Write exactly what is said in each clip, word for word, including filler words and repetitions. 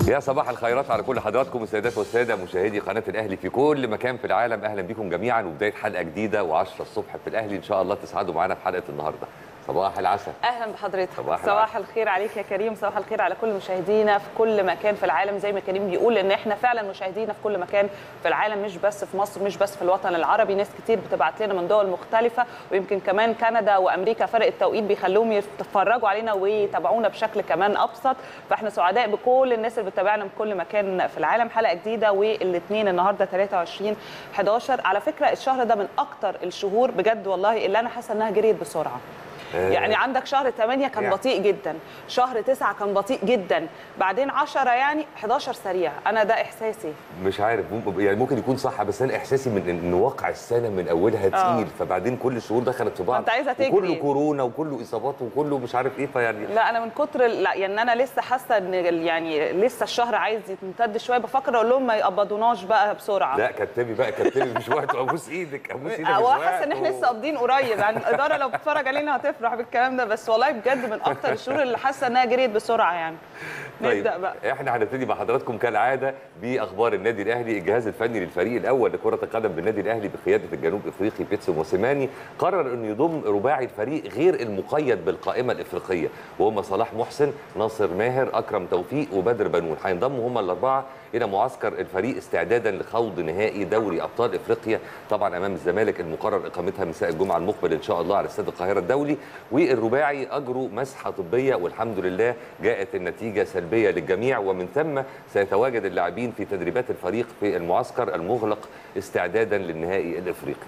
يا صباح الخيرات على كل حضراتكم السيدات والساده مشاهدي قناه الاهلي في كل مكان في العالم. اهلا بكم جميعا وبدايه حلقه جديده وعشرة الصبح في الاهلي. ان شاء الله تسعدوا معانا في حلقه النهارده. صباح العسل. اهلا بحضرتك. صباح, صباح الخير عليك يا كريم، صباح الخير على كل مشاهدينا في كل مكان في العالم. زي ما كريم بيقول ان احنا فعلا مشاهدينا في كل مكان في العالم، مش بس في مصر، مش بس في الوطن العربي. ناس كتير بتبعت لنا من دول مختلفه، ويمكن كمان كندا وامريكا فرق التوقيت بيخلوهم يتفرجوا علينا ويتابعونا بشكل كمان ابسط. فاحنا سعداء بكل الناس اللي بتتابعنا من كل مكان في العالم. حلقه جديده والاثنين النهارده ثلاثة وعشرين حداشر. على فكره الشهر ده من اكتر الشهور بجد والله اللي انا حاسه انها جريت بسرعه. يعني عندك شهر ثمانية كان بطيء جدا، شهر تسعة كان بطيء جدا، بعدين عشرة يعني حداشر سريع. انا ده احساسي، مش عارف يعني ممكن يكون صح، بس انا احساسي من ان واقع السنه من اولها تقيل، فبعدين كل الشهور دخلت في بعض. انت عايزه تجري، وكله كورونا وكله اصابات وكله مش عارف ايه. فيعني لا انا من كتر لا يعني انا لسه حاسه ان يعني لسه الشهر عايز يمتد شويه. بفكر اقول لهم ما يقبضوناش بقى بسرعه. لا كتبي بقى كتبي مش وقت. ابوس ايدك ابوس ايدك. هو حاسه ان احنا لسه قابضين قريب يعني. الاداره لو بتتفرج علينا هتفرح بالكلام ده، بس والله بجد من اكتر الشهور اللي حاسه انها جريت بسرعه يعني. طيب نبدا بقى. احنا هنبتدي مع حضراتكم كالعاده باخبار النادي الاهلي. الجهاز الفني للفريق الاول لكره القدم بالنادي الاهلي بقياده الجنوب افريقي بيتسو موسيماني قرر انه يضم رباعي الفريق غير المقيد بالقائمه الافريقيه، وهم صلاح محسن، ناصر ماهر، اكرم توفيق وبدر بنون. هينضموا هم الاربعه الى معسكر الفريق استعدادا لخوض نهائي دوري ابطال افريقيا طبعا امام الزمالك المقرر اقامتها مساء الجمعه المقبل ان شاء الله على استاد القاهره الدولي. والرباعي اجروا مسحه طبيه والحمد لله جاءت النتيجه سلبيه للجميع، ومن ثم سيتواجد اللاعبين في تدريبات الفريق في المعسكر المغلق استعدادا للنهائي الافريقي.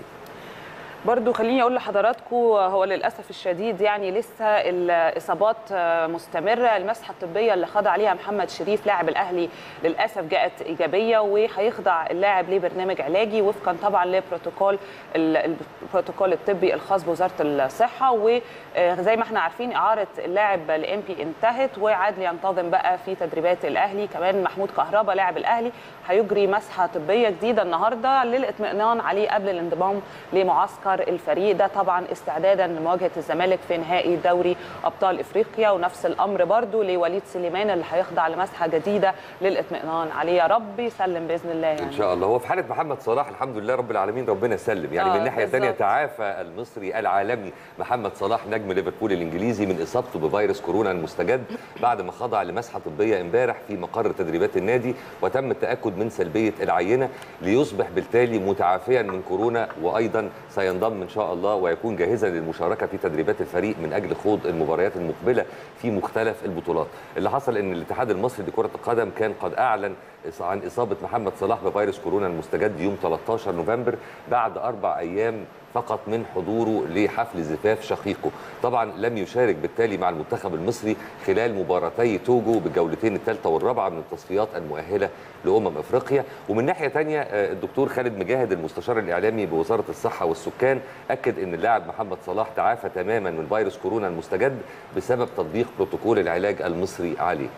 برضو خليني اقول لحضراتكم هو للاسف الشديد يعني لسه الاصابات مستمره. المسحه الطبيه اللي خضع عليها محمد شريف لاعب الاهلي للاسف جاءت ايجابيه، وهيخضع اللاعب لبرنامج علاجي وفقا طبعا لبروتوكول البروتوكول الطبي الخاص بوزاره الصحه. وزي ما احنا عارفين اعاره اللاعب لام بي انتهت وعاد لينتظم بقى في تدريبات الاهلي. كمان محمود كهربا لاعب الاهلي هيجري مسحه طبيه جديده النهارده للاطمئنان عليه قبل الانضمام لمعسكر الفريق ده طبعا استعدادا لمواجهه الزمالك في نهائي دوري ابطال افريقيا. ونفس الامر برضو لوليد سليمان اللي هيخضع لمسحه جديده للاطمئنان عليه. يا رب يسلم باذن الله يعني. ان شاء الله. هو في حاله محمد صلاح الحمد لله رب العالمين ربنا سلم يعني. آه من ناحيه ثانيه تعافى المصري العالمي محمد صلاح نجم ليفربول الانجليزي من اصابته بفيروس كورونا المستجد بعد ما خضع لمسحه طبيه امبارح في مقر تدريبات النادي، وتم التاكد من سلبيه العينه ليصبح بالتالي متعافيا من كورونا، وايضا سينضم ان شاء الله ويكون جاهزا للمشاركه في تدريبات الفريق من اجل خوض المباريات المقبله في مختلف البطولات. اللي حصل ان الاتحاد المصري لكره القدم كان قد اعلن عن اصابه محمد صلاح بفيروس كورونا المستجد يوم ثلاثة عشر نوفمبر بعد اربع ايام فقط من حضوره لحفل زفاف شقيقه. طبعا لم يشارك بالتالي مع المنتخب المصري خلال مباراتي توجو بالجولتين الثالثه والرابعه من التصفيات المؤهله لامم افريقيا. ومن ناحيه ثانيه الدكتور خالد مجاهد المستشار الاعلامي بوزاره الصحه والسكان اكد ان اللاعب محمد صلاح تعافى تماما من فيروس كورونا المستجد بسبب تطبيق بروتوكول العلاج المصري عليه.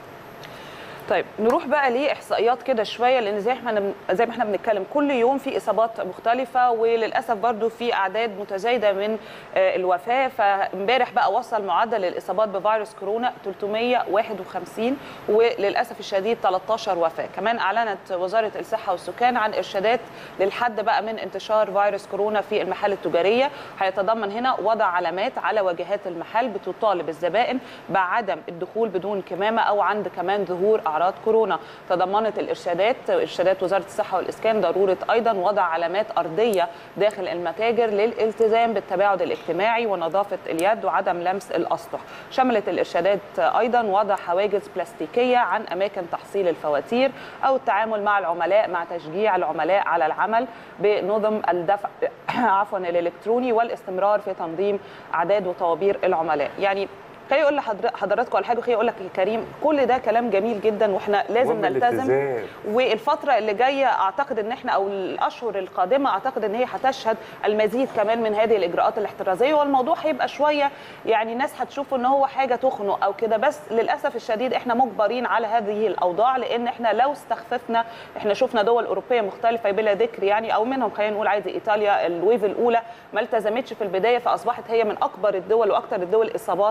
طيب نروح بقى لاحصائيات كده شويه، لان زي ما احنا زي ما احنا بنتكلم كل يوم في اصابات مختلفه، وللاسف برضو في اعداد متزايده من الوفاه. فامبارح بقى وصل معدل الاصابات بفيروس كورونا ثلاثمائة وواحد وخمسين، وللاسف الشديد ثلاثة عشر وفاه. كمان اعلنت وزاره الصحه والسكان عن ارشادات للحد بقى من انتشار فيروس كورونا في المحال التجاريه. هيتضمن هنا وضع علامات على واجهات المحل بتطالب الزبائن بعدم الدخول بدون كمامه او عند كمان ظهور اعراض كورونا. تضمنت الارشادات ارشادات وزاره الصحه والاسكان ضروره ايضا وضع علامات ارضيه داخل المتاجر للالتزام بالتباعد الاجتماعي ونظافه اليد وعدم لمس الاسطح. شملت الارشادات ايضا وضع حواجز بلاستيكيه عن اماكن تحصيل الفواتير او التعامل مع العملاء مع تشجيع العملاء على العمل بنظم الدفع عفوا الالكتروني والاستمرار في تنظيم اعداد وطوابير العملاء. يعني خليني اقول لحضراتكم على حاجه، خليني اقول لك يا كريم كل ده كلام جميل جدا واحنا لازم نلتزم. والفتره اللي جايه اعتقد ان احنا او الاشهر القادمه اعتقد ان هي هتشهد المزيد كمان من هذه الاجراءات الاحترازيه، والموضوع هيبقى شويه يعني ناس هتشوف ان هو حاجه تخنق او كده، بس للاسف الشديد احنا مجبرين على هذه الاوضاع، لان احنا لو استخففنا احنا شفنا دول اوروبيه مختلفه بلا ذكر يعني، او منهم خلينا نقول عادي ايطاليا الويف الاولى ما التزمتش في البدايه، فاصبحت هي من اكبر الدول واكثر الدول اصابات على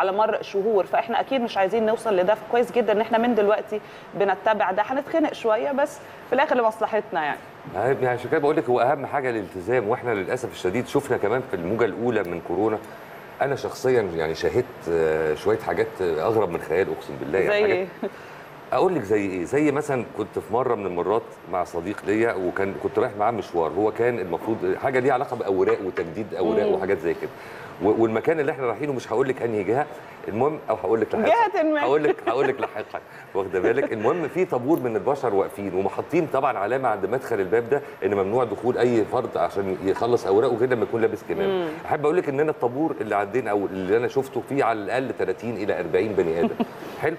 على مر شهور، فاحنا اكيد مش عايزين نوصل لده. كويس جدا ان احنا من دلوقتي بنتبع ده. هنتخنق شويه بس في الاخر لمصلحتنا يعني. يعني عشان كده بقول لك هو اهم حاجه الالتزام، واحنا للاسف الشديد شفنا كمان في الموجه الاولى من كورونا. انا شخصيا يعني شاهدت شويه حاجات اغرب من خيال، اقسم بالله. يعني زي ايه؟ اقول لك زي ايه؟ زي مثلا كنت في مره من المرات مع صديق ليا، وكان كنت رايح معاه مشوار. هو كان المفروض حاجه ليها علاقه باوراق وتجديد اوراق مم. وحاجات زي كده، والمكان اللي احنا رايحينه مش هقول لك انهي جهه، المهم او هقول لك جهه ما هقول لك هقول لك لاحقا، واخده بالك. المهم في طابور من البشر واقفين ومحطين طبعا علامه عند مدخل الباب ده ان ممنوع دخول اي فرد عشان يخلص اوراقه غير لما يكون لابس كمامه. احب اقول لك ان انا الطابور اللي عدينا او اللي انا شفته فيه على الاقل ثلاثين الى أربعين بني ادم. حلو.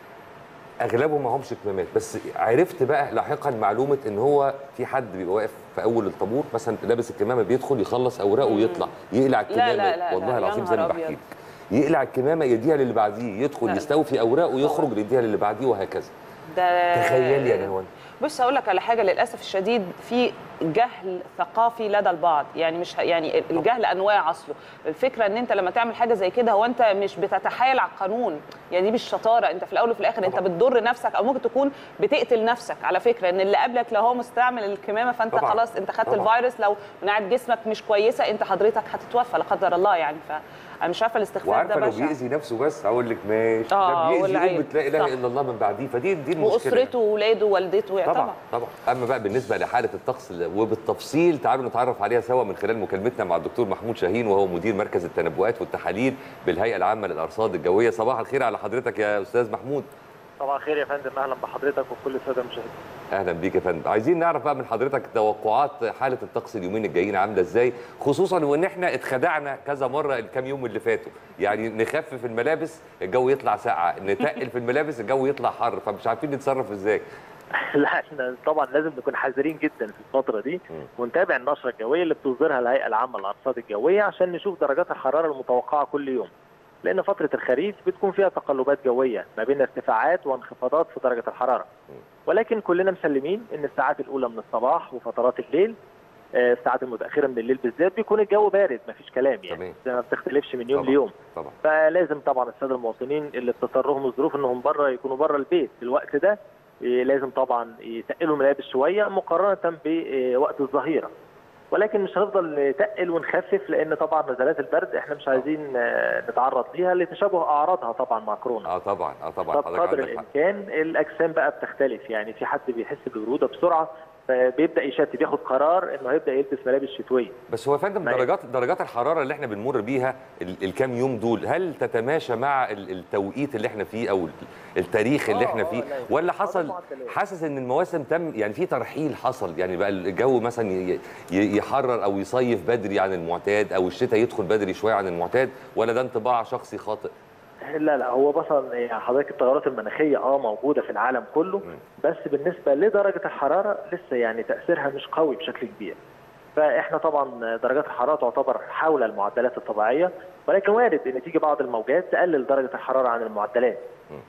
اغلبهم معهمش كمامات، بس عرفت بقى لاحقا معلومه ان هو في حد بيبقى واقف في اول الطابور مثلا لابس الكمامه، بيدخل يخلص اوراقه ويطلع يقلع الكمامه. لا لا لا والله لا العظيم زي ما بحكي لك، يقلع الكمامه يديها للي بعديه، يدخل لا يستوفي اوراقه ويخرج يديها للي بعديه وهكذا. ده تخيلي يا نهوان. بص هقول لك على حاجه، للاسف الشديد في جهل ثقافي لدى البعض. يعني مش يعني الجهل انواع اصله. الفكره ان انت لما تعمل حاجه زي كده هو انت مش بتتحايل على القانون، يعني دي مش شطاره. انت في الاول وفي الاخر انت بتضر نفسك او ممكن تكون بتقتل نفسك. على فكره ان اللي قبلك لو هو مستعمل الكمامه فانت طبعًا. خلاص انت خدت الفيروس. لو مناعه جسمك مش كويسه انت حضرتك هتتوفى لا قدر الله يعني. ف انا مش عارفه الاستخفاف ده بشع. وعارفه لو بيأذي نفسه بس اقول لك ماشي، آه ده بيأذي امه لا اله الا الله من بعديه، فدي دي المشكله. واسرته واولاده ووالدته طبعا طبعا طبعا. اما بقى بالنسبه لحاله الطقس وبالتفصيل تعالوا نتعرف عليها سوا من خلال مكالمتنا مع الدكتور محمود شاهين، وهو مدير مركز التنبؤات والتحاليل بالهيئه العامه للارصاد الجويه. صباح الخير على حضرتك يا استاذ محمود. صباح الخير يا فندم، اهلا بحضرتك وكل الساده المشاهدين. اهلا بيك يا فندم. عايزين نعرف بقى من حضرتك توقعات حاله الطقس اليومين الجايين عامله ازاي، خصوصا وان احنا اتخدعنا كذا مره الكام يوم اللي فاتوا. يعني نخفف الملابس الجو يطلع ساقعه، نتقل في الملابس الجو يطلع حر، فمش عارفين نتصرف ازاي. لا احنا طبعا لازم نكون حذرين جدا في الفتره دي ونتابع النشره الجويه اللي بتصدرها الهيئه العامه للارصاد الجويه عشان نشوف درجات الحراره المتوقعه كل يوم. لان فتره الخريف بتكون فيها تقلبات جويه ما بين ارتفاعات وانخفاضات في درجه الحراره. ولكن كلنا مسلمين ان الساعات الاولى من الصباح وفترات الليل، الساعات المتاخره من الليل بالذات بيكون الجو بارد، ما فيش كلام يعني، ما بتختلفش من يوم طبعًا. ليوم. طبعًا. فلازم طبعا الساده المواطنين اللي بتضطرهم الظروف انهم بره يكونوا بره البيت في الوقت ده، لازم طبعا يتقلوا الملابس شويه مقارنه بوقت الظهيره. ولكن مش هنفضل نتقل ونخفف، لان طبعا نزلات البرد احنا مش عايزين نتعرض ليها لتشابه اعراضها طبعا مع كورونا. اه طبعا اه طبعا. قدر الامكان الاجسام بقى بتختلف، يعني في حد بيحس ببروده بسرعه فبيبدا يشتي، بياخد قرار انه هيبدا يلبس ملابس شتويه. بس هو يا فندم درجات درجات الحراره اللي احنا بنمر بيها الكام يوم دول هل تتماشى مع التوقيت اللي احنا فيه او التاريخ اللي احنا فيه، ولا حصل حاسس ان المواسم تم يعني في ترحيل حصل، يعني بقى الجو مثلا يحرر او يصيف بدري عن المعتاد او الشتاء يدخل بدري شويه عن المعتاد، ولا ده انطباع شخصي خاطئ؟ لا لا هو مثلا يعني حضرتك التغيرات المناخيه اه موجوده في العالم كله، بس بالنسبه لدرجه الحراره لسه يعني تاثيرها مش قوي بشكل كبير. فاحنا طبعا درجات الحراره تعتبر حول المعدلات الطبيعيه، ولكن وارد ان تيجي بعض الموجات تقلل درجه الحراره عن المعدلات.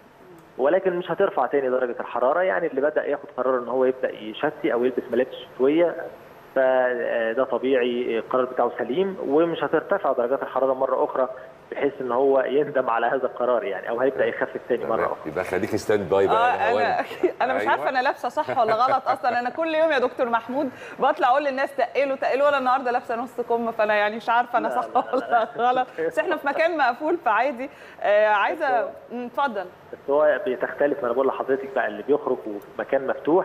ولكن مش هترفع تاني درجه الحراره، يعني اللي بدا ياخد قرار ان هو يبدا يشتي او يلبس ملابس شتويه فده طبيعي، القرار بتاعه سليم، ومش هترتفع درجات الحراره مره اخرى بحيث ان هو يندم على هذا القرار يعني، او هيبدا يخفف تاني مره اخرى. يبقى خليك ستاند باي بقى. آه انا انا مش عارفه انا لابسه صح ولا غلط اصلا. انا كل يوم يا دكتور محمود بطلع اقول للناس تقلوا تقلوا، وانا النهارده لابسه نص كم، فانا يعني مش عارفه انا صح ولا غلط. بس احنا في مكان مقفول فعادي. آه عايزه اتفضل. بس هو بتختلف، ما انا بقول لحضرتك بقى اللي بيخرج في مكان مفتوح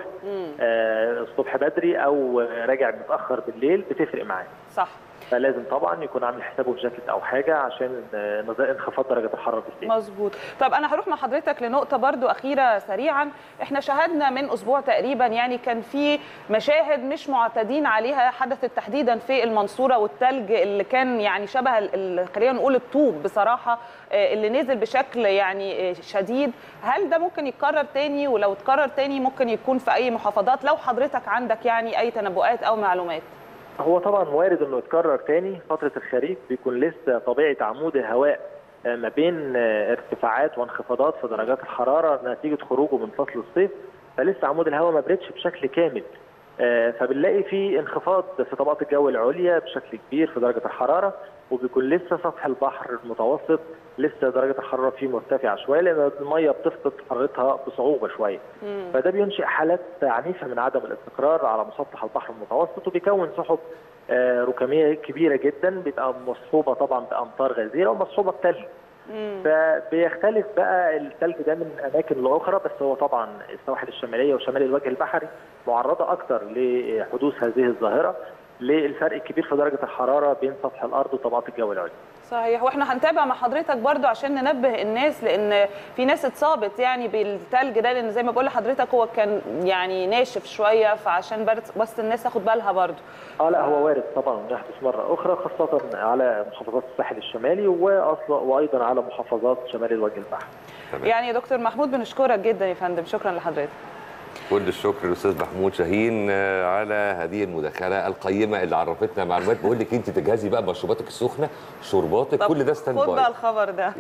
آه الصبح بدري او راجع متاخر بالليل بتفرق معاه. صح. فلازم طبعا يكون عامل حسابه في جاكيت او حاجه عشان انخفاض درجه الحراره بالليل. مظبوط. طب انا هروح مع حضرتك لنقطه برضو اخيره سريعا. احنا شاهدنا من اسبوع تقريبا يعني كان في مشاهد مش معتادين عليها حدثت تحديدا في المنصوره، والثلج اللي كان يعني شبه خلينا نقول الطوب بصراحه اللي نزل بشكل يعني شديد. هل ده ممكن يتكرر تاني؟ ولو اتكرر تاني ممكن يكون في اي محافظات؟ لو حضرتك عندك يعني اي تنبؤات او معلومات. هو طبعا وارد انه يتكرر تاني. فتره الخريف بيكون لسه طبيعه عمود الهواء ما بين ارتفاعات وانخفاضات في درجات الحراره نتيجه خروجه من فصل الصيف، فلسه عمود الهواء ما بردش بشكل كامل، فبنلاقي في انخفاض في طبقات الجو العليا بشكل كبير في درجه الحراره، وبيكون لسه سطح البحر المتوسط لسه درجه الحراره فيه مرتفعه شويه، لان الميه بتفقد حرارتها بصعوبه شويه. فده بينشئ حالات عنيفه من عدم الاستقرار على مسطح البحر المتوسط، وبيكون سحب ركاميه كبيره جدا بتبقى مصحوبه طبعا بامطار غزيره ومصحوبه بثلج. فبيختلف بقى الثلج ده من اماكن لاخرى، بس هو طبعا السواحل الشماليه وشمال الوجه البحري معرضه اكثر لحدوث هذه الظاهره، للفرق الكبير في درجه الحراره بين سطح الارض وطبقات الجو العليا. صحيح، واحنا هنتابع مع حضرتك برضو عشان ننبه الناس، لان في ناس اتصابت يعني بالثلج ده، لان زي ما بقول لحضرتك هو كان يعني ناشف شويه، فعشان بس الناس تاخد بالها برضو. اه لا هو وارد طبعا يحدث مره اخرى، خاصه على محافظات الساحل الشمالي واصلا وايضا على محافظات شمال الوجه البحري. يعني يا دكتور محمود بنشكرك جدا يا فندم، شكرا لحضرتك. كل الشكر للاستاذ محمود شاهين على هذه المداخله القيمه اللي عرفتنا معلومات. بقول لك انت تجهزي بقى مشروباتك السخنه، شرباتك، كل ده ستاند باي. خد بقى الخبر ده.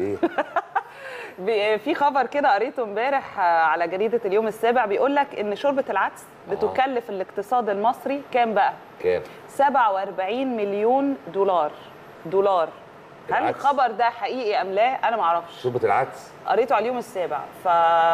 ايه؟ في خبر كده قريته امبارح على جريده اليوم السابع، بيقول لك ان شوربه العدس بتكلف آه. الاقتصاد المصري كام بقى؟ كام؟ سبعة وأربعين مليون دولار. دولار. هل الخبر ده حقيقي ام لا؟ انا ما اعرفش. شوربه العدس قريته على اليوم السابع. ف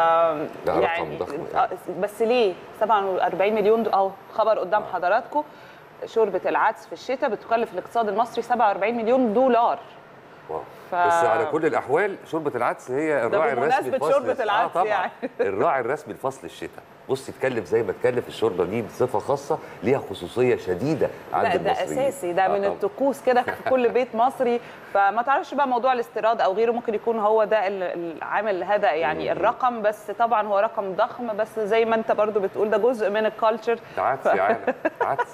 ده يعني رقم ضخم. بس ليه سبعة وأربعين مليون دولار؟ اهو خبر قدام آه. حضراتكم. شوربه العدس في الشتاء بتكلف الاقتصاد المصري سبعة وأربعين مليون دولار. واو. ف... بس على كل الاحوال شوربه العدس هي الراعي الرسمي لفصل شوربه العدس آه طبعا. يعني. الراعي الرسمي لفصل الشتاء. بصي تكلف زي ما تكلف، الشوربه دي بصفه خاصه ليها خصوصيه شديده عند المصريين. ده اساسي، ده آه من طبعا. الطقوس كده في كل بيت مصري. فما تعرفش بقى موضوع الاستيراد او غيره، ممكن يكون هو ده العامل هذا يعني الرقم، بس طبعا هو رقم ضخم، بس زي ما انت برضو بتقول ده جزء من الكالتشر. عدس يا عالم عدس.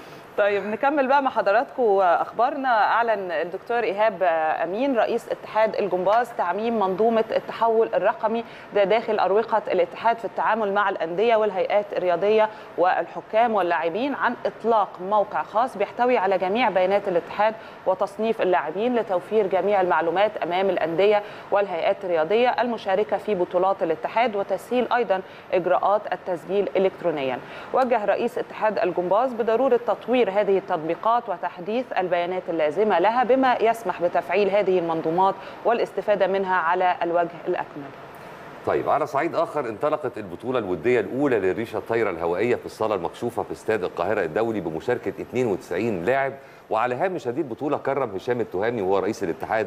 طيب نكمل بقى مع حضراتكم اخبارنا. اعلن الدكتور ايهاب امين رئيس اتحاد الجمباز تعميم منظومه التحول الرقمي ده داخل اروقه الاتحاد في التعامل مع الانديه والهيئات الرياضيه والحكام واللاعبين، عن اطلاق موقع خاص بيحتوي على جميع بيانات الاتحاد وتصنيف اللاعبين لتوفير جميع المعلومات امام الانديه والهيئات الرياضيه المشاركه في بطولات الاتحاد، وتسهيل ايضا اجراءات التسجيل الكترونيا. وجه رئيس اتحاد الجمباز بضروره تطوير هذه التطبيقات وتحديث البيانات اللازمة لها، بما يسمح بتفعيل هذه المنظومات والاستفادة منها على الوجه الأكمل. طيب على صعيد آخر، انطلقت البطولة الودية الأولى للريشة الطايرة الهوائية في الصالة المكشوفة في استاد القاهرة الدولي بمشاركة اثنين وتسعين لاعب. وعلى هامش هذه البطولة كرم هشام التهامي وهو رئيس الاتحاد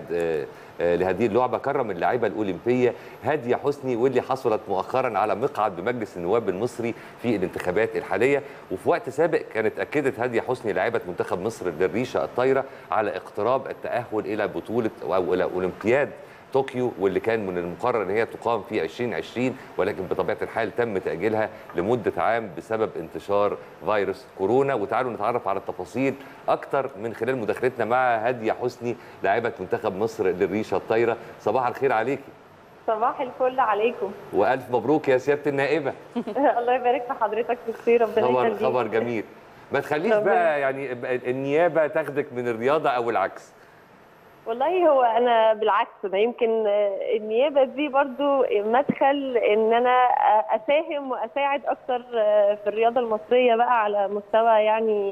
لهذه اللعبة، كرم اللاعبة الأولمبية هادية حسني، واللي حصلت مؤخرا على مقعد بمجلس النواب المصري في الانتخابات الحالية. وفي وقت سابق كانت أكدت هادية حسني لاعبة منتخب مصر للريشة الطايرة على اقتراب التأهل إلى بطولة أو إلى أولمبياد طوكيو، واللي كان من المقرر ان هي تقام في ألفين وعشرين، ولكن بطبيعه الحال تم تاجيلها لمده عام بسبب انتشار فيروس كورونا. وتعالوا نتعرف على التفاصيل اكتر من خلال مداخلتنا مع هاديه حسني لاعبه منتخب مصر للريشه الطايره. صباح الخير عليكي. صباح الفل عليكم. والف مبروك يا سياده النائبه. الله يبارك في حضرتك كتير، ربنا يخليك. خبر خبر جميل. ما تخليش بقى يعني النيابه تاخدك من الرياضه او العكس. والله هو انا بالعكس، انا يمكن النيابه دي برضو مدخل ان انا اساهم واساعد اكتر في الرياضه المصريه بقى على مستوى يعني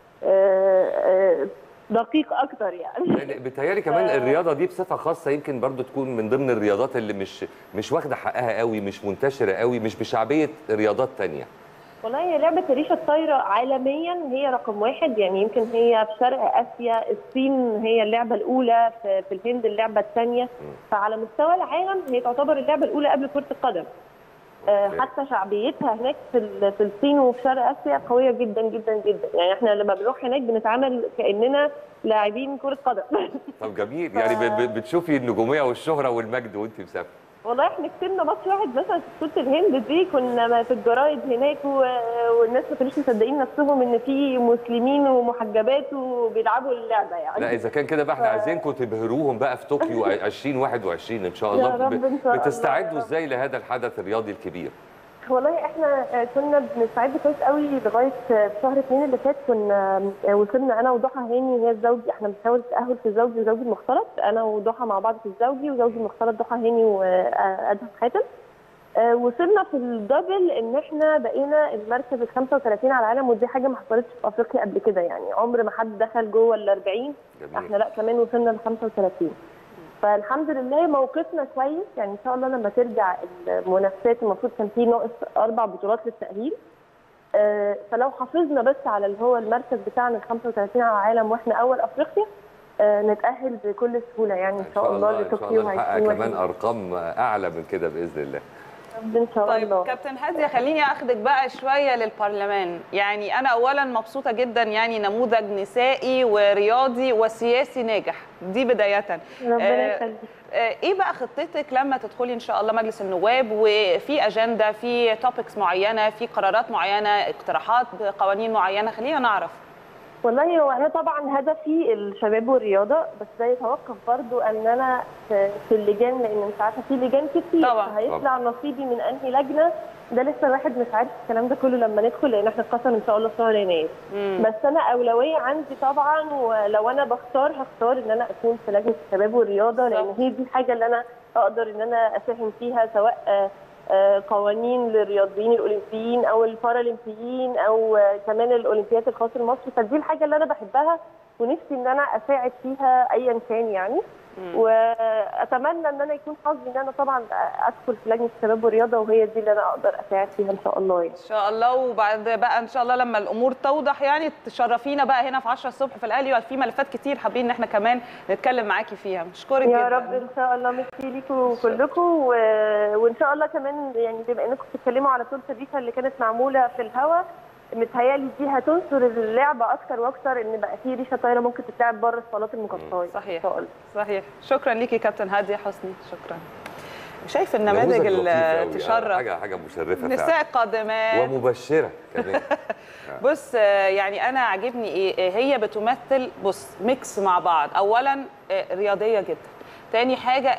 دقيق اكتر يعني. بتهيألي كمان الرياضه دي بصفه خاصه يمكن برضو تكون من ضمن الرياضات اللي مش مش واخده حقها قوي، مش منتشره قوي، مش بشعبيه رياضات ثانيه. والله هي لعبة الريشة الطايرة عالميا هي رقم واحد، يعني يمكن هي في شرق آسيا، الصين هي اللعبة الأولى، في, في الهند اللعبة الثانية، فعلى مستوى العالم هي تعتبر اللعبة الأولى قبل كرة القدم. آه حتى شعبيتها هناك في في الصين وفي شرق آسيا قوية جدا جدا جدا، يعني احنا لما بنروح هناك بنتعامل كأننا لاعبين كرة قدم. طب جميل، يعني بتشوفي النجومية والشهرة والمجد وانت مسافرة. والله احنا كسبنا ماتش واحد مثلا في بطوله الهند دي، كنا في الجرايد هناك والناس ما كانوش مصدقين نفسهم ان في مسلمين ومحجبات وبيلعبوا اللعبه يعني. لا اذا كان كده بقى احنا ف... عايزينكم تبهروهم بقى في طوكيو ألفين وواحد وعشرين ان شاء الله. يا رب إن شاء بتستعدوا ازاي لهذا الحدث الرياضي الكبير؟ والله احنا كنا بنستعد كويس قوي لغايه شهر اثنين اللي فات، كنا وصلنا انا وضحى هاني هي الزوجي، احنا بنحاول تاهل في الزوجي وزوجي المختلط، انا وضحى مع بعض في الزوجي وزوجي المختلط ضحى هاني وادهم حاتم. آه وصلنا في الدبل ان احنا بقينا المركز ال خمسة وثلاثين على العالم، ودي حاجه ما حصلتش في افريقيا قبل كده، يعني عمر ما حد دخل جوه ال أربعين. احنا لا كمان وصلنا ل خمسة وثلاثين. فالحمد لله موقفنا كويس، يعني ان شاء الله لما ترجع المنافسات المفروض كان في ناقص اربع بطولات للتاهيل. آه فلو حافظنا بس على اللي هو المركز بتاعنا ال خمسة وثلاثين على العالم واحنا اول افريقيا، آه نتاهل بكل سهوله يعني ان شاء الله لطوكيو. نحقق كمان ارقام اعلى من كده باذن الله. ان شاء طيب الله. كابتن هاديه، خليني اخدك بقى شويه للبرلمان. يعني انا اولا مبسوطه جدا، يعني نموذج نسائي ورياضي وسياسي ناجح، دي بدايه. ربنا يخليك. آه ايه بقى خطتك لما تدخلي ان شاء الله مجلس النواب، وفي اجنده، في توبكس معينه، في قرارات معينه، اقتراحات بقوانين معينه؟ خلينا نعرف. والله هو انا طبعا هدفي الشباب والرياضه، بس ده يتوقف برضو ان انا في, في اللجان، لان انت عارفه في لجان كتير طبعا هيطلع نصيبي من انهي لجنه، ده لسه الواحد مش عارف الكلام ده كله لما ندخل، لان احنا اتقسم ان شاء الله شهر يناير. بس انا اولويه عندي طبعا، ولو انا بختار هختار ان انا اكون في لجنه الشباب والرياضه، لان هي دي الحاجه اللي انا اقدر ان انا اساهم فيها، سواء قوانين للرياضيين الاولمبيين او البارالمبيين او كمان الاولمبيات الخاصه لمصر. فدي الحاجه اللي انا بحبها ونفسي ان انا اساعد فيها ايا كان يعني. مم. واتمنى ان انا يكون حظي ان انا طبعا ادخل في لجنه الشباب والرياضه، وهي دي اللي انا اقدر اساعد فيها ان شاء الله يعني. ان شاء الله. وبعد بقى ان شاء الله لما الامور توضح يعني تشرفينا بقى هنا في عشرة الصبح في الاهلي، وفي ملفات كتير حابين ان احنا كمان نتكلم معاكي فيها. مشكورك جدا يا رب. ان شاء الله ميرسي ليكم كلكم، و... وان شاء الله كمان يعني بما انكم بتتكلموا على طول الريشه اللي كانت معموله في الهواء، متهيألي دي هتنصر اللعبه اكتر واكتر، ان بقى في ريشه طايره ممكن تتلعب بره الصالات المغطاه. صحيح صحيح. شكرا ليكي كابتن هاديه حسني، شكرا. شايف النماذج اللي تشرف، حاجه حاجه مشرفه، نساء قادمات ومبشره كمان. بص يعني انا عاجبني ايه، هي بتمثل بص ميكس مع بعض. اولا رياضيه جدا، تاني حاجه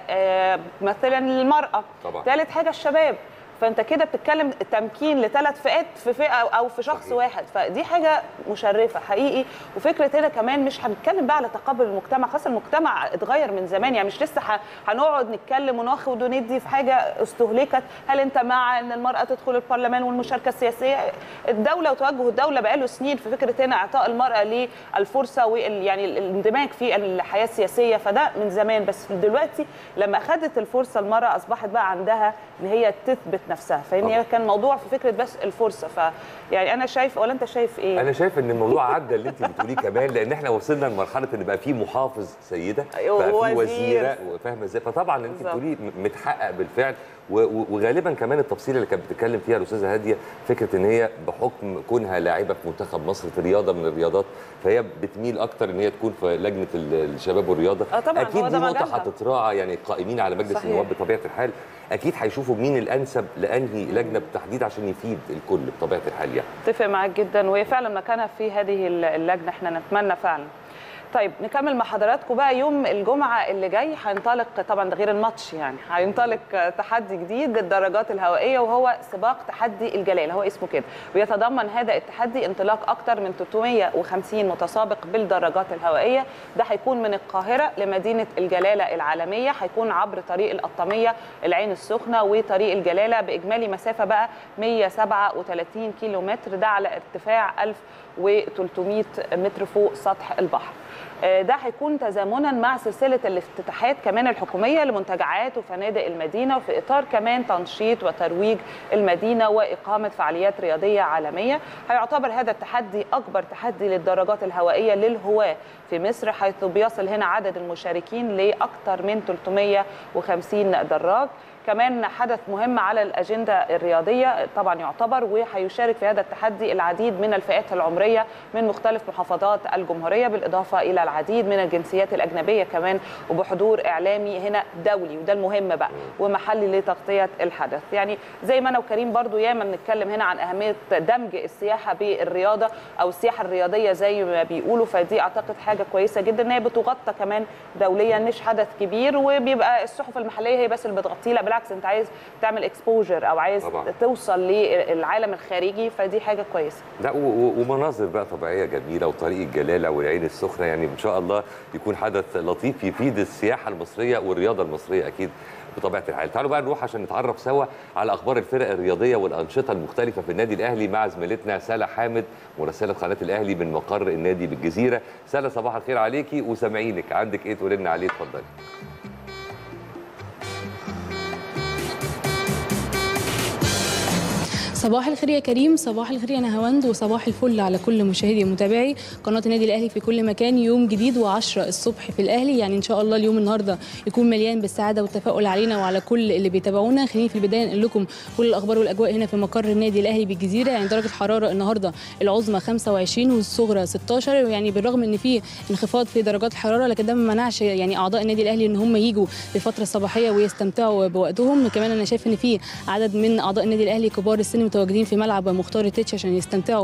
مثلا المراه، طبعا، ثالث حاجه الشباب. فانت كده بتتكلم تمكين لثلاث فئات في فئه او في شخص صحيح. واحد، فدي حاجه مشرفه حقيقي. وفكره هنا كمان مش هنتكلم بقى على تقبل المجتمع، خاصه المجتمع اتغير من زمان، يعني مش لسه هنقعد نتكلم وناخد وندي في حاجه استهلكت. هل انت مع ان المراه تدخل البرلمان والمشاركه السياسيه؟ الدوله وتوجه الدوله بقاله سنين في فكره هنا اعطاء المراه للفرصه ويعني الاندماج في الحياه السياسيه، فده من زمان. بس دلوقتي لما اخذت الفرصه المراه اصبحت بقى عندها ان هي تثبت نفسها، فان هي كان موضوع في فكره بس الفرصه. ف يعني انا شايف، ولا انت شايف ايه؟ انا شايف ان الموضوع عدى اللي انت بتقوليه كمان، لان احنا وصلنا لمرحله ان بقى في محافظ سيده، بقى في وزيره، فاهمه ازاي؟ فطبعا انت بتقوليه متحقق بالفعل. وغالبا كمان التفصيله اللي كانت بتتكلم فيها الاستاذه هاديه، فكره ان هي بحكم كونها لاعبه في منتخب مصر في رياضه من الرياضات، فهي بتميل اكتر ان هي تكون في لجنه الشباب والرياضه. آه طبعا، اكيد دي نقطه هتتراعى، يعني القائمين على مجلس النواب بطبيعه الحال اكيد هيشوفوا مين الانسب لانهي لجنه بالتحديد عشان يفيد الكل بطبيعه الحال يعني. اتفق معاك جدا، وهي فعلا مكانها في هذه اللجنه، احنا نتمنى فعلا. طيب نكمل مع حضراتكم بقى. يوم الجمعه اللي جاي هينطلق طبعا، ده غير الماتش يعني، هينطلق تحدي جديد للدراجات الهوائيه، وهو سباق تحدي الجلاله، هو اسمه كده. ويتضمن هذا التحدي انطلاق اكثر من ثلاثمائة وخمسين متسابق بالدراجات الهوائيه. ده هيكون من القاهره لمدينه الجلاله العالميه، هيكون عبر طريق القطاميه، العين السخنه، وطريق الجلاله، باجمالي مسافه بقى مئة وسبعة وثلاثين كيلو متر، ده على ارتفاع ألف وثلاثمائة متر فوق سطح البحر. ده هيكون تزامنا مع سلسله الافتتاحات كمان الحكوميه لمنتجعات وفنادق المدينه، وفي اطار كمان تنشيط وترويج المدينه واقامه فعاليات رياضيه عالميه. هيعتبر هذا التحدي اكبر تحدي للدراجات الهوائيه للهواه في مصر، حيث بيصل هنا عدد المشاركين لاكثر من ثلاثمائة وخمسين دراج. كمان حدث مهم على الأجندة الرياضية طبعا يعتبر، وهيشارك في هذا التحدي العديد من الفئات العمرية من مختلف محافظات الجمهورية، بالإضافة إلى العديد من الجنسيات الأجنبية كمان، وبحضور إعلامي هنا دولي، وده المهم بقى، ومحلي لتغطية الحدث. يعني زي ما أنا وكريم برضو ياما بنتكلم هنا عن أهمية دمج السياحة بالرياضة أو السياحة الرياضية زي ما بيقولوا، فدي أعتقد حاجة كويسة جدا إن هي بتغطى كمان دوليا، مش حدث كبير وبيبقى الصحف المحلية هي بس اللي بتغطيه، لا بالعكس انت عايز تعمل اكسبوجر او عايز طبعا توصل للعالم الخارجي، فدي حاجه كويسه. لا ومناظر بقى طبيعيه جميله، وطريق الجلاله والعين السخنه، يعني ان شاء الله يكون حدث لطيف يفيد السياحه المصريه والرياضه المصريه اكيد بطبيعه الحال. تعالوا بقى نروح عشان نتعرف سوا على اخبار الفرق الرياضيه والانشطه المختلفه في النادي الاهلي مع زميلتنا سالة حامد مراسله قناه الاهلي من مقر النادي بالجزيره. سالة صباح الخير عليكي وسامعينك، عندك ايه تقول لنا عليه؟ اتفضلي. صباح الخير يا كريم، صباح الخير يا نهاوند، وصباح الفل على كل مشاهدي ومتابعي قناه النادي الاهلي في كل مكان. يوم جديد وعشرة الصبح في الاهلي، يعني ان شاء الله اليوم النهارده يكون مليان بالسعاده والتفاؤل علينا وعلى كل اللي بيتابعونا. خليني في البدايه نقول لكم كل الاخبار والاجواء هنا في مقر النادي الاهلي بالجزيره. يعني درجه الحراره النهارده العظمى خمسة وعشرين والصغرى ستاشر، يعني بالرغم ان في انخفاض في درجات الحراره لكن ده ما منعش يعني اعضاء النادي الاهلي ان هم يجوا بفتره صباحيه ويستمتعوا بوقتهم. كمان انا شايف ان في عدد من اعضاء النادي الاهلي كبار السن متواجدين في ملعب مختار التتش عشان يستمتعوا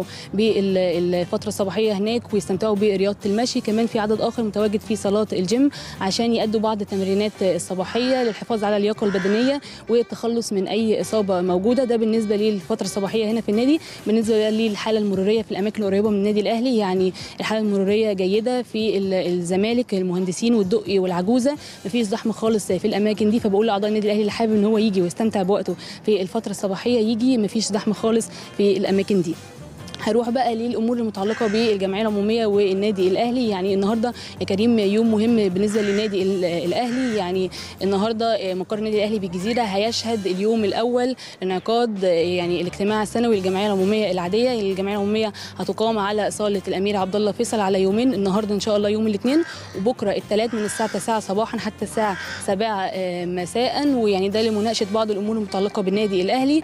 بالفتره الصباحيه هناك ويستمتعوا برياضه المشي. كمان في عدد اخر متواجد في صالات الجيم عشان يأدوا بعض التمرينات الصباحيه للحفاظ على اللياقه البدنيه والتخلص من اي اصابه موجوده. ده بالنسبه للفتره الصباحيه هنا في النادي. بالنسبه للحاله المروريه في الاماكن القريبه من النادي الاهلي، يعني الحاله المروريه جيده في الزمالك، المهندسين والدقي والعجوزه، مفيش زحمه خالص في الاماكن دي. فبقول لاعضاء النادي الاهلي اللي حابب ان هو يجي ويستمتع بوقته في الفتره الصباحيه يجي، مفيش زحمه خالص في الاماكن دي. هروح بقى للامور المتعلقه بالجمعيه العموميه والنادي الاهلي. يعني النهارده يا كريم يوم مهم بالنسبه للنادي الاهلي. يعني النهارده مقر النادي الاهلي بالجزيره هيشهد اليوم الاول لانعقاد يعني الاجتماع السنوي للجمعيه العموميه العاديه. الجمعيه العموميه هتقام على صاله الامير عبد الله فيصل على يومين، النهارده ان شاء الله يوم الاثنين وبكره الثلاث من الساعه تسعة صباحا حتى الساعه سبعة مساء. ويعني ده لمناقشه بعض الامور المتعلقه بالنادي الاهلي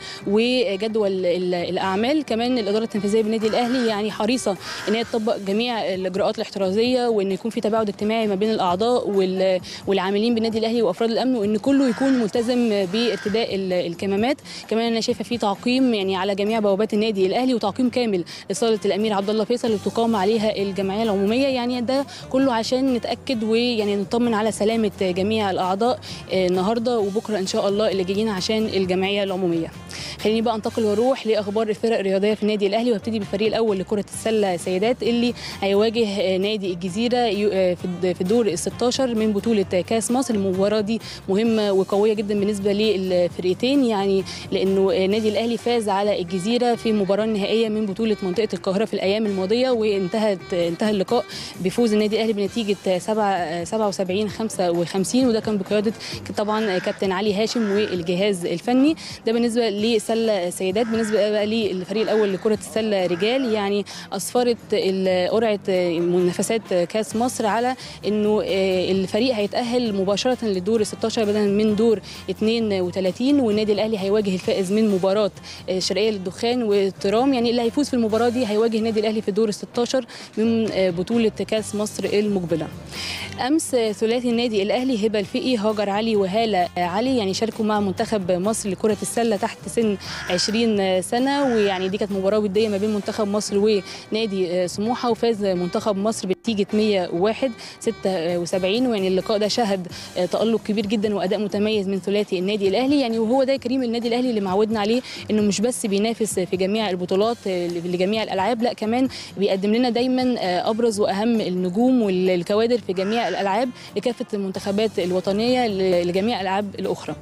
وجدول الاعمال. كمان الاداره التنفيذيه بالنادي الاهلي يعني حريصه ان هي تطبق جميع الاجراءات الاحترازيه وان يكون في تباعد اجتماعي ما بين الاعضاء والعاملين بالنادي الاهلي وافراد الامن، وان كله يكون ملتزم بارتداء الكمامات. كمان انا شايفه في تعقيم يعني على جميع بوابات النادي الاهلي وتعقيم كامل لصاله الامير عبد الله فيصل اللي تقام عليها الجمعيه العموميه. يعني ده كله عشان نتاكد ويعني نطمن على سلامه جميع الاعضاء النهارده وبكره ان شاء الله اللي جايين عشان الجمعيه العموميه. خليني بقى انتقل واروح لاخبار الفرق الرياضيه في النادي الاهلي، وابتدي بالفريق الاول لكره السله سيدات اللي هيواجه نادي الجزيره في الدور ال ستاشر من بطوله كاس مصر. المباراه دي مهمه وقويه جدا بالنسبه للفرقتين، يعني لانه النادي الاهلي فاز على الجزيره في المباراه النهائيه من بطوله منطقه القاهره في الايام الماضيه، وانتهت انتهى اللقاء بفوز النادي الاهلي بنتيجه سبعة وسبعين خمسة وخمسين، وده كان بقياده طبعا كابتن علي هاشم والجهاز الفني. ده بالنسبه لسله سيدات. بالنسبه بقى للفريق الاول لكره السله رجال، يعني اسفرت قرعه منافسات كاس مصر على انه الفريق هيتاهل مباشره للدور ستاشر بدلا من دور اثنين وثلاثين، والنادي الاهلي هيواجه الفائز من مباراه الشرقيه للدخان والترام. يعني اللي هيفوز في المباراه دي هيواجه النادي الاهلي في الدور ستاشر من بطوله كاس مصر المقبله. امس ثلاثي النادي الاهلي هبه الفقي، هاجر علي، وهاله علي يعني شاركوا مع منتخب مصر لكره السله تحت سن عشرين سنه، ويعني دي كانت مباراه وديه ما بين منتخب مصر ونادي سموحه، وفاز منتخب مصر بنتيجه مية وواحد ستة وسبعين. ويعني اللقاء ده شهد تألق كبير جدا واداء متميز من ثلاثي النادي الاهلي. يعني وهو ده كريم النادي الاهلي اللي معودنا عليه، انه مش بس بينافس في جميع البطولات لجميع الالعاب، لا كمان بيقدم لنا دايما ابرز واهم النجوم والكوادر في جميع الالعاب لكافه المنتخبات الوطنيه لجميع الالعاب الاخرى.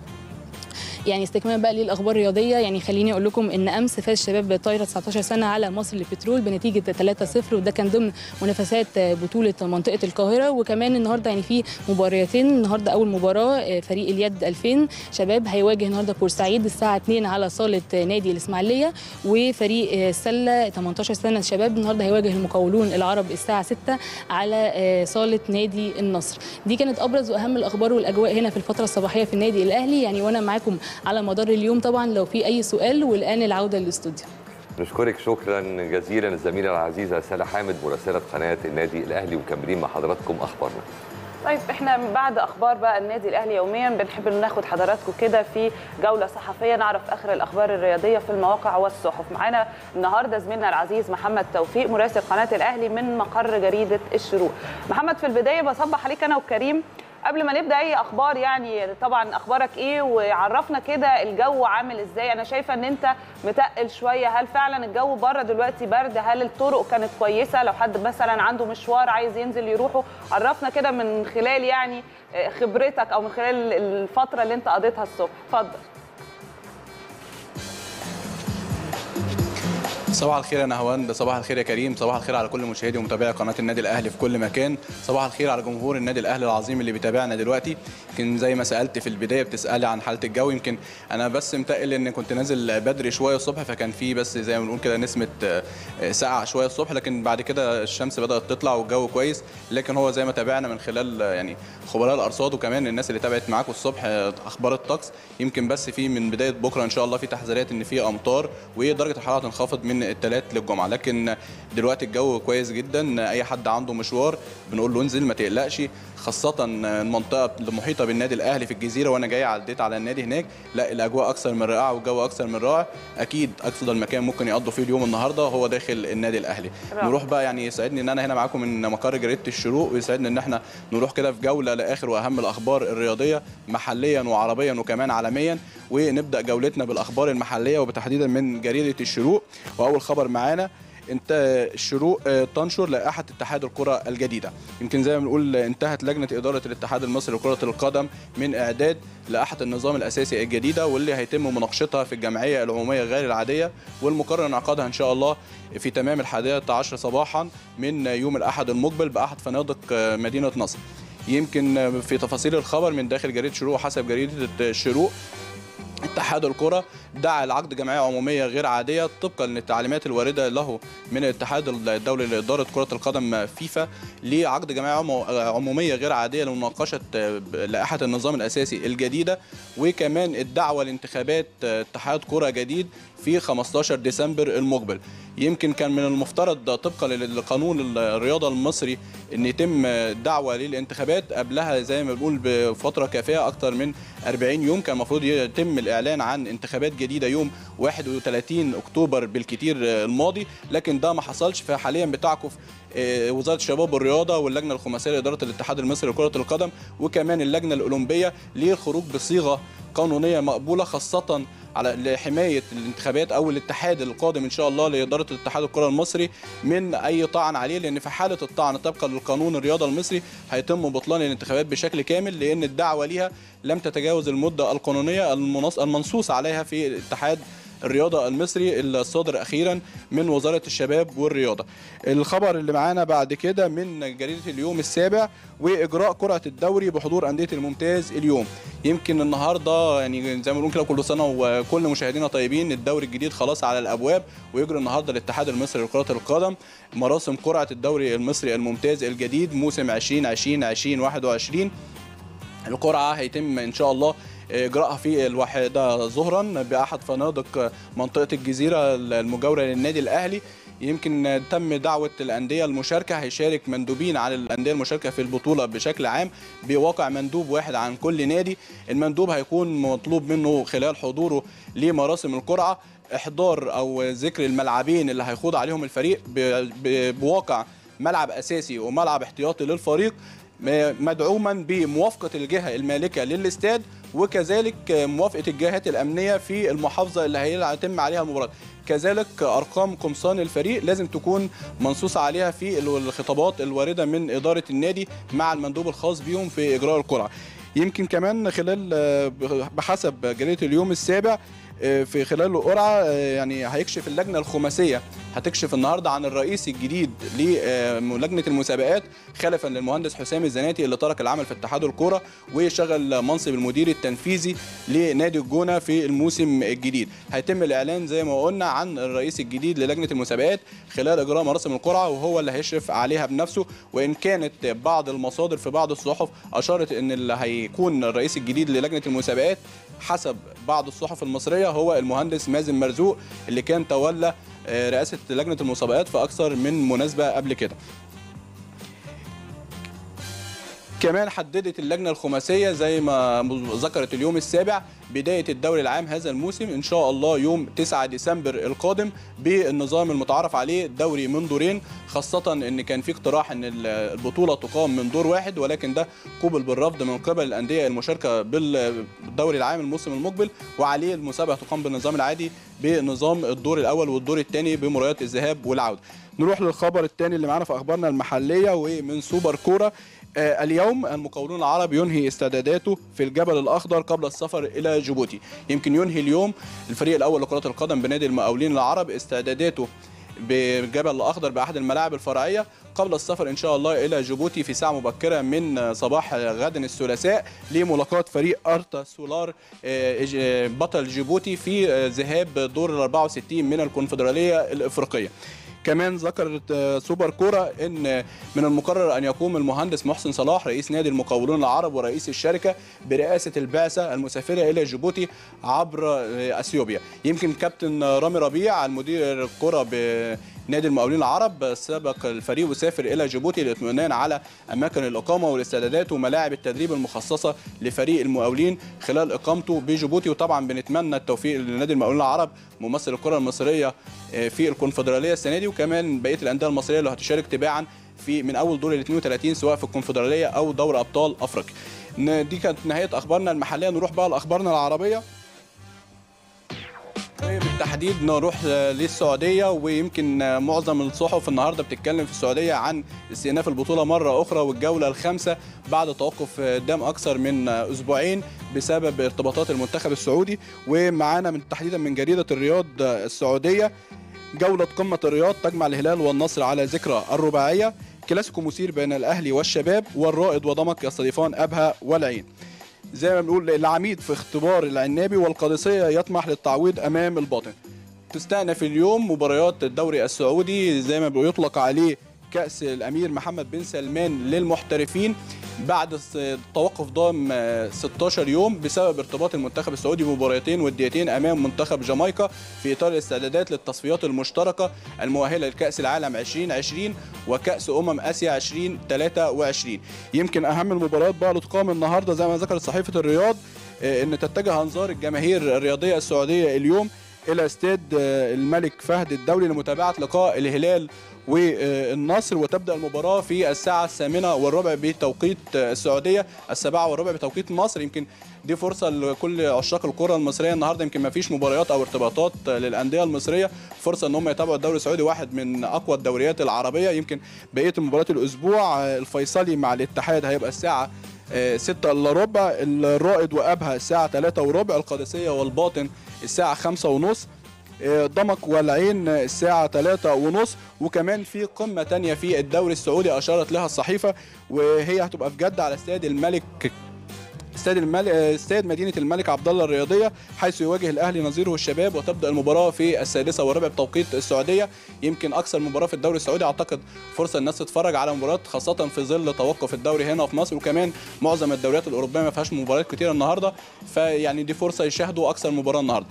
يعني استكمالا بقى للاخبار الرياضيه، يعني خليني اقول لكم ان امس فاز شباب طايره تسعتاشر سنه على مصر للبترول بنتيجه ثلاثة صفر، وده كان ضمن منافسات بطوله منطقه القاهره. وكمان النهارده يعني في مباريتين. النهارده اول مباراه فريق اليد ألفين شباب هيواجه النهارده بورسعيد الساعه اتنين على صاله نادي الاسماعيليه، وفريق السله تمنتاشر سنه شباب النهارده هيواجه المقاولون العرب الساعه ستة على صاله نادي النصر. دي كانت ابرز واهم الاخبار والاجواء هنا في الفتره الصباحيه في النادي الاهلي، يعني وانا معاكم على مدار اليوم طبعا لو في اي سؤال. والان العوده للاستوديو. نشكرك شكرا جزيلا الزميله العزيزه سالة حامد مراسله قناه النادي الاهلي، ومكملين مع حضراتكم اخبارنا. طيب احنا بعد اخبار بقى النادي الاهلي يوميا بنحب ناخد حضراتكم كده في جوله صحفيه نعرف اخر الاخبار الرياضيه في المواقع والصحف. معانا النهارده زميلنا العزيز محمد توفيق مراسل قناه الاهلي من مقر جريده الشروق. محمد، في البدايه بصبح عليك انا وكريم قبل ما نبدا اي اخبار، يعني طبعا اخبارك ايه وعرفنا كده الجو عامل ازاي؟ انا شايفه ان انت متقل شويه، هل فعلا الجو بره دلوقتي برد؟ هل الطرق كانت كويسه لو حد مثلا عنده مشوار عايز ينزل يروحه؟ عرفنا كده من خلال يعني خبرتك او من خلال الفتره اللي انت قضيتها الصبح. اتفضل. صباح الخير يا نهاوند، صباح الخير يا كريم، صباح الخير على كل مشاهدي ومتابعي قناه النادي الاهلي في كل مكان، صباح الخير على جمهور النادي الاهلي العظيم اللي بيتابعنا دلوقتي. يمكن زي ما سالت في البدايه بتسالي عن حاله الجو، يمكن انا بس متقل ان كنت نازل بدري شويه الصبح، فكان في بس زي ما بنقول كده نسمه ساقعه شويه الصبح، لكن بعد كده الشمس بدات تطلع والجو كويس. لكن هو زي ما تابعنا من خلال يعني خبراء الارصاد وكمان الناس اللي تابعت معاكم الصبح اخبار الطقس، يمكن بس في من بدايه بكره ان شاء الله في تحذيرات ان في امطار ودرجه الحراره تنخفض من الثلاث للجمعه. لكن دلوقتي الجو كويس جدا، اي حد عنده مشوار بنقول له انزل ما تقلقش، خاصه المنطقه المحيطه بالنادي الاهلي في الجزيره، وانا جاي عديت على النادي هناك، لا الاجواء اكثر من رائعه والجو اكثر من رائع. اكيد افضل مكان ممكن يقضوا فيه اليوم النهارده هو داخل النادي الاهلي. رأى. نروح بقى، يعني يسعدني ان انا هنا معاكم من مقر جريده الشروق، ويسعدني ان احنا نروح كده في جوله لاخر واهم الاخبار الرياضيه محليا وعربيا وكمان عالميا، ونبدا جولتنا بالاخبار المحليه وبتحديدا من جريده الشروق. واول خبر معانا، انت الشروق تنشر لائحه اتحاد الكره الجديده. يمكن زي ما بنقول انتهت لجنه اداره الاتحاد المصري لكره القدم من اعداد لائحه النظام الاساسي الجديده، واللي هيتم مناقشتها في الجمعيه العموميه غير العاديه، والمقرر انعقادها ان شاء الله في تمام الحادية عشر صباحا من يوم الاحد المقبل باحد فنادق مدينه نصر. يمكن في تفاصيل الخبر من داخل جريده الشروق، حسب جريده الشروق اتحاد الكرة دعا لعقد جمعية عمومية غير عادية طبقا للتعليمات الواردة له من الاتحاد الدولي لإدارة كرة القدم فيفا لعقد جمعية عمومية غير عادية لمناقشة لائحة النظام الأساسي الجديدة، وكمان الدعوة لانتخابات اتحاد كرة جديد في خمستاشر ديسمبر المقبل. يمكن كان من المفترض طبقا لقانون الرياضة المصري ان يتم دعوة للانتخابات قبلها زي ما بنقول بفترة كافية اكثر من أربعين يوم، كان المفروض يتم الاعلان عن انتخابات جديدة يوم واحد وثلاثين اكتوبر بالكثير الماضي، لكن ده ما حصلش. فحاليا بتعكف وزارة الشباب والرياضة واللجنة الخماسية لإدارة الاتحاد المصري لكرة القدم وكمان اللجنة الأولمبية للخروج بصيغة قانونية مقبولة، خاصة على لحماية الانتخابات أو الاتحاد القادم إن شاء الله لإدارة الاتحاد الكرة المصري من أي طعن عليه، لأن في حالة الطعن طبقا للقانون الرياضة المصري هيتم بطلان الانتخابات بشكل كامل، لأن الدعوة ليها لم تتجاوز المدة القانونية المنصوص عليها في الاتحاد الرياضة المصري الصادر أخيرا من وزارة الشباب والرياضة. الخبر اللي معانا بعد كده من جريدة اليوم السابع، وإجراء قرعة الدوري بحضور أندية الممتاز اليوم. يمكن النهارده يعني زي ما بنقول كده كل سنة وكل مشاهدينا طيبين، الدوري الجديد خلاص على الأبواب، ويجري النهارده الاتحاد المصري لكرة القدم مراسم قرعة الدوري المصري الممتاز الجديد موسم عشرين عشرين عشرين واحد وعشرين. القرعة هيتم إن شاء الله إجراءها في الواحدة ظهرا بأحد فنادق منطقة الجزيرة المجاورة للنادي الأهلي. يمكن تم دعوة الأندية المشاركة، هيشارك مندوبين على الأندية المشاركة في البطولة بشكل عام بواقع مندوب واحد عن كل نادي. المندوب هيكون مطلوب منه خلال حضوره لمراسم القرعة إحضار أو ذكر الملعبين اللي هيخوض عليهم الفريق بواقع ملعب أساسي وملعب احتياطي للفريق، مدعوما بموافقة الجهة المالكة للاستاد وكذلك موافقة الجهات الأمنية في المحافظة اللي هيتم عليها المباراة. كذلك أرقام قمصان الفريق لازم تكون منصوص عليها في الخطابات الواردة من إدارة النادي مع المندوب الخاص بيهم في إجراء القرعة. يمكن كمان خلال بحسب جريدة اليوم السابع في خلال القرعة يعني هيكشف اللجنة الخماسية، هتكشف النهارده عن الرئيس الجديد للجنة المسابقات خلفا للمهندس حسام الزناتي اللي ترك العمل في اتحاد الكرة وشغل منصب المدير التنفيذي لنادي الجونة في الموسم الجديد. هيتم الإعلان زي ما قلنا عن الرئيس الجديد للجنة المسابقات خلال إجراء مراسم القرعة، وهو اللي هيشرف عليها بنفسه. وإن كانت بعض المصادر في بعض الصحف أشارت إن اللي هيكون الرئيس الجديد للجنة المسابقات حسب بعض الصحف المصرية هو المهندس مازن مرزوق اللي كان تولى رئاسة لجنة المسابقات في أكثر من مناسبة قبل كده. كمان حددت اللجنة الخماسية زي ما ذكرت اليوم السابع بداية الدوري العام هذا الموسم إن شاء الله يوم تسعة ديسمبر القادم بالنظام المتعارف عليه دوري من دورين، خاصة إن كان في اقتراح إن البطولة تقام من دور واحد، ولكن ده قوبل بالرفض من قبل الأندية المشاركة بالدوري العام الموسم المقبل، وعليه المسابقة تقام بالنظام العادي بنظام الدور الأول والدور الثاني بمباريات الذهاب والعودة. نروح للخبر الثاني اللي معانا في أخبارنا المحلية ومن سوبر كورة. آه اليوم المقاولون العرب ينهي استعداداته في الجبل الأخضر قبل السفر إلى جيبوتي. يمكن ينهي اليوم الفريق الأول لكرة القدم بنادي المقاولين العرب استعداداته بالجبل الأخضر بأحد الملاعب الفرعية قبل السفر إن شاء الله إلى جيبوتي في ساعة مبكرة من صباح غد الثلاثاء لملاقاة فريق أرتا سولار بطل جيبوتي في ذهاب دور ال أربعة وستين من الكونفدرالية الإفريقية. كمان ذكرت سوبر كورة ان من المقرر ان يقوم المهندس محسن صلاح رئيس نادي المقاولون العرب ورئيس الشركه برئاسه البعثه المسافره الى جيبوتي عبر اثيوبيا. يمكن كابتن رامي ربيع المدير الكره بنادي المقاولين العرب سبق الفريق وسافر الى جيبوتي للاطمئنان على اماكن الاقامه والاستعدادات وملاعب التدريب المخصصه لفريق المقاولين خلال اقامته بجيبوتي. وطبعا بنتمنى التوفيق لنادي المقاولين العرب ممثل الكره المصريه في الكونفدراليه السنه دي، وكمان بقيه الانديه المصريه اللي هتشارك تباعا في من اول دور ال اثنين وثلاثين سواء في الكونفدراليه او دوري ابطال افريقيا. دي كانت نهايه اخبارنا المحليه. نروح بقى لاخبارنا العربيه بالتحديد، نروح للسعوديه. ويمكن معظم الصحف النهارده بتتكلم في السعوديه عن استئناف البطوله مره اخرى والجوله الخامسه بعد توقف دام اكثر من اسبوعين بسبب ارتباطات المنتخب السعودي. ومعانا من تحديدا من جريده الرياض السعوديه جوله قمه الرياض تجمع الهلال والنصر على ذكرى الرباعيه، كلاسيكو مثير بين الاهلي والشباب، والرائد وضمك يستضيفان ابها والعين. زي ما بنقول العميد في اختبار العنابي والقادسيه يطمح للتعويض امام الباطن. تستأنف اليوم مباريات الدوري السعودي زي ما بيطلق عليه كأس الأمير محمد بن سلمان للمحترفين بعد توقف ضام ستة عشر يوم بسبب ارتباط المنتخب السعودي بمباراتين وديتين أمام منتخب جامايكا في إطار الاستعدادات للتصفيات المشتركة المؤهلة لكأس العالم ألفين وعشرين وكأس أمم آسيا ألفين وثلاثة وعشرين. يمكن أهم المباريات بقى اللي تقام النهارده زي ما ذكرت صحيفة الرياض إن تتجه أنظار الجماهير الرياضية السعودية اليوم إلى استاد الملك فهد الدولي لمتابعة لقاء الهلال والنصر، وتبدأ المباراة في الساعة الثامنة والربع بتوقيت السعودية، السابعة والربع بتوقيت مصر. يمكن دي فرصة لكل عشاق الكرة المصرية النهاردة، يمكن ما فيش مباريات أو ارتباطات للأندية المصرية، فرصة أن هم يتابعوا الدوري السعودي واحد من أقوى الدوريات العربية. يمكن بقية مباريات الأسبوع الفيصلي مع الاتحاد هيبقى الساعة ستة إلا ربع، الرائد وأبها الساعة ثلاثة وربع، القادسية والباطن الساعة خمسة ونص، ضمك والعين الساعة ثلاثة ونص. وكمان في قمة تانية في الدوري السعودي أشارت لها الصحيفة وهي هتبقى في جدة على استاد الملك استاد الملك استاد مدينة الملك عبد الله الرياضية، حيث يواجه الأهلي نظيره الشباب، وتبدأ المباراة في السادسة والربع بتوقيت السعودية. يمكن أكثر مباراة في الدوري السعودي أعتقد فرصة الناس تتفرج على مباريات خاصة في ظل توقف الدوري هنا في مصر، وكمان معظم الدوريات الأوروبية ما فيهاش مباريات كتير النهاردة، فيعني دي فرصة يشاهدوا أكثر مباراة النهاردة.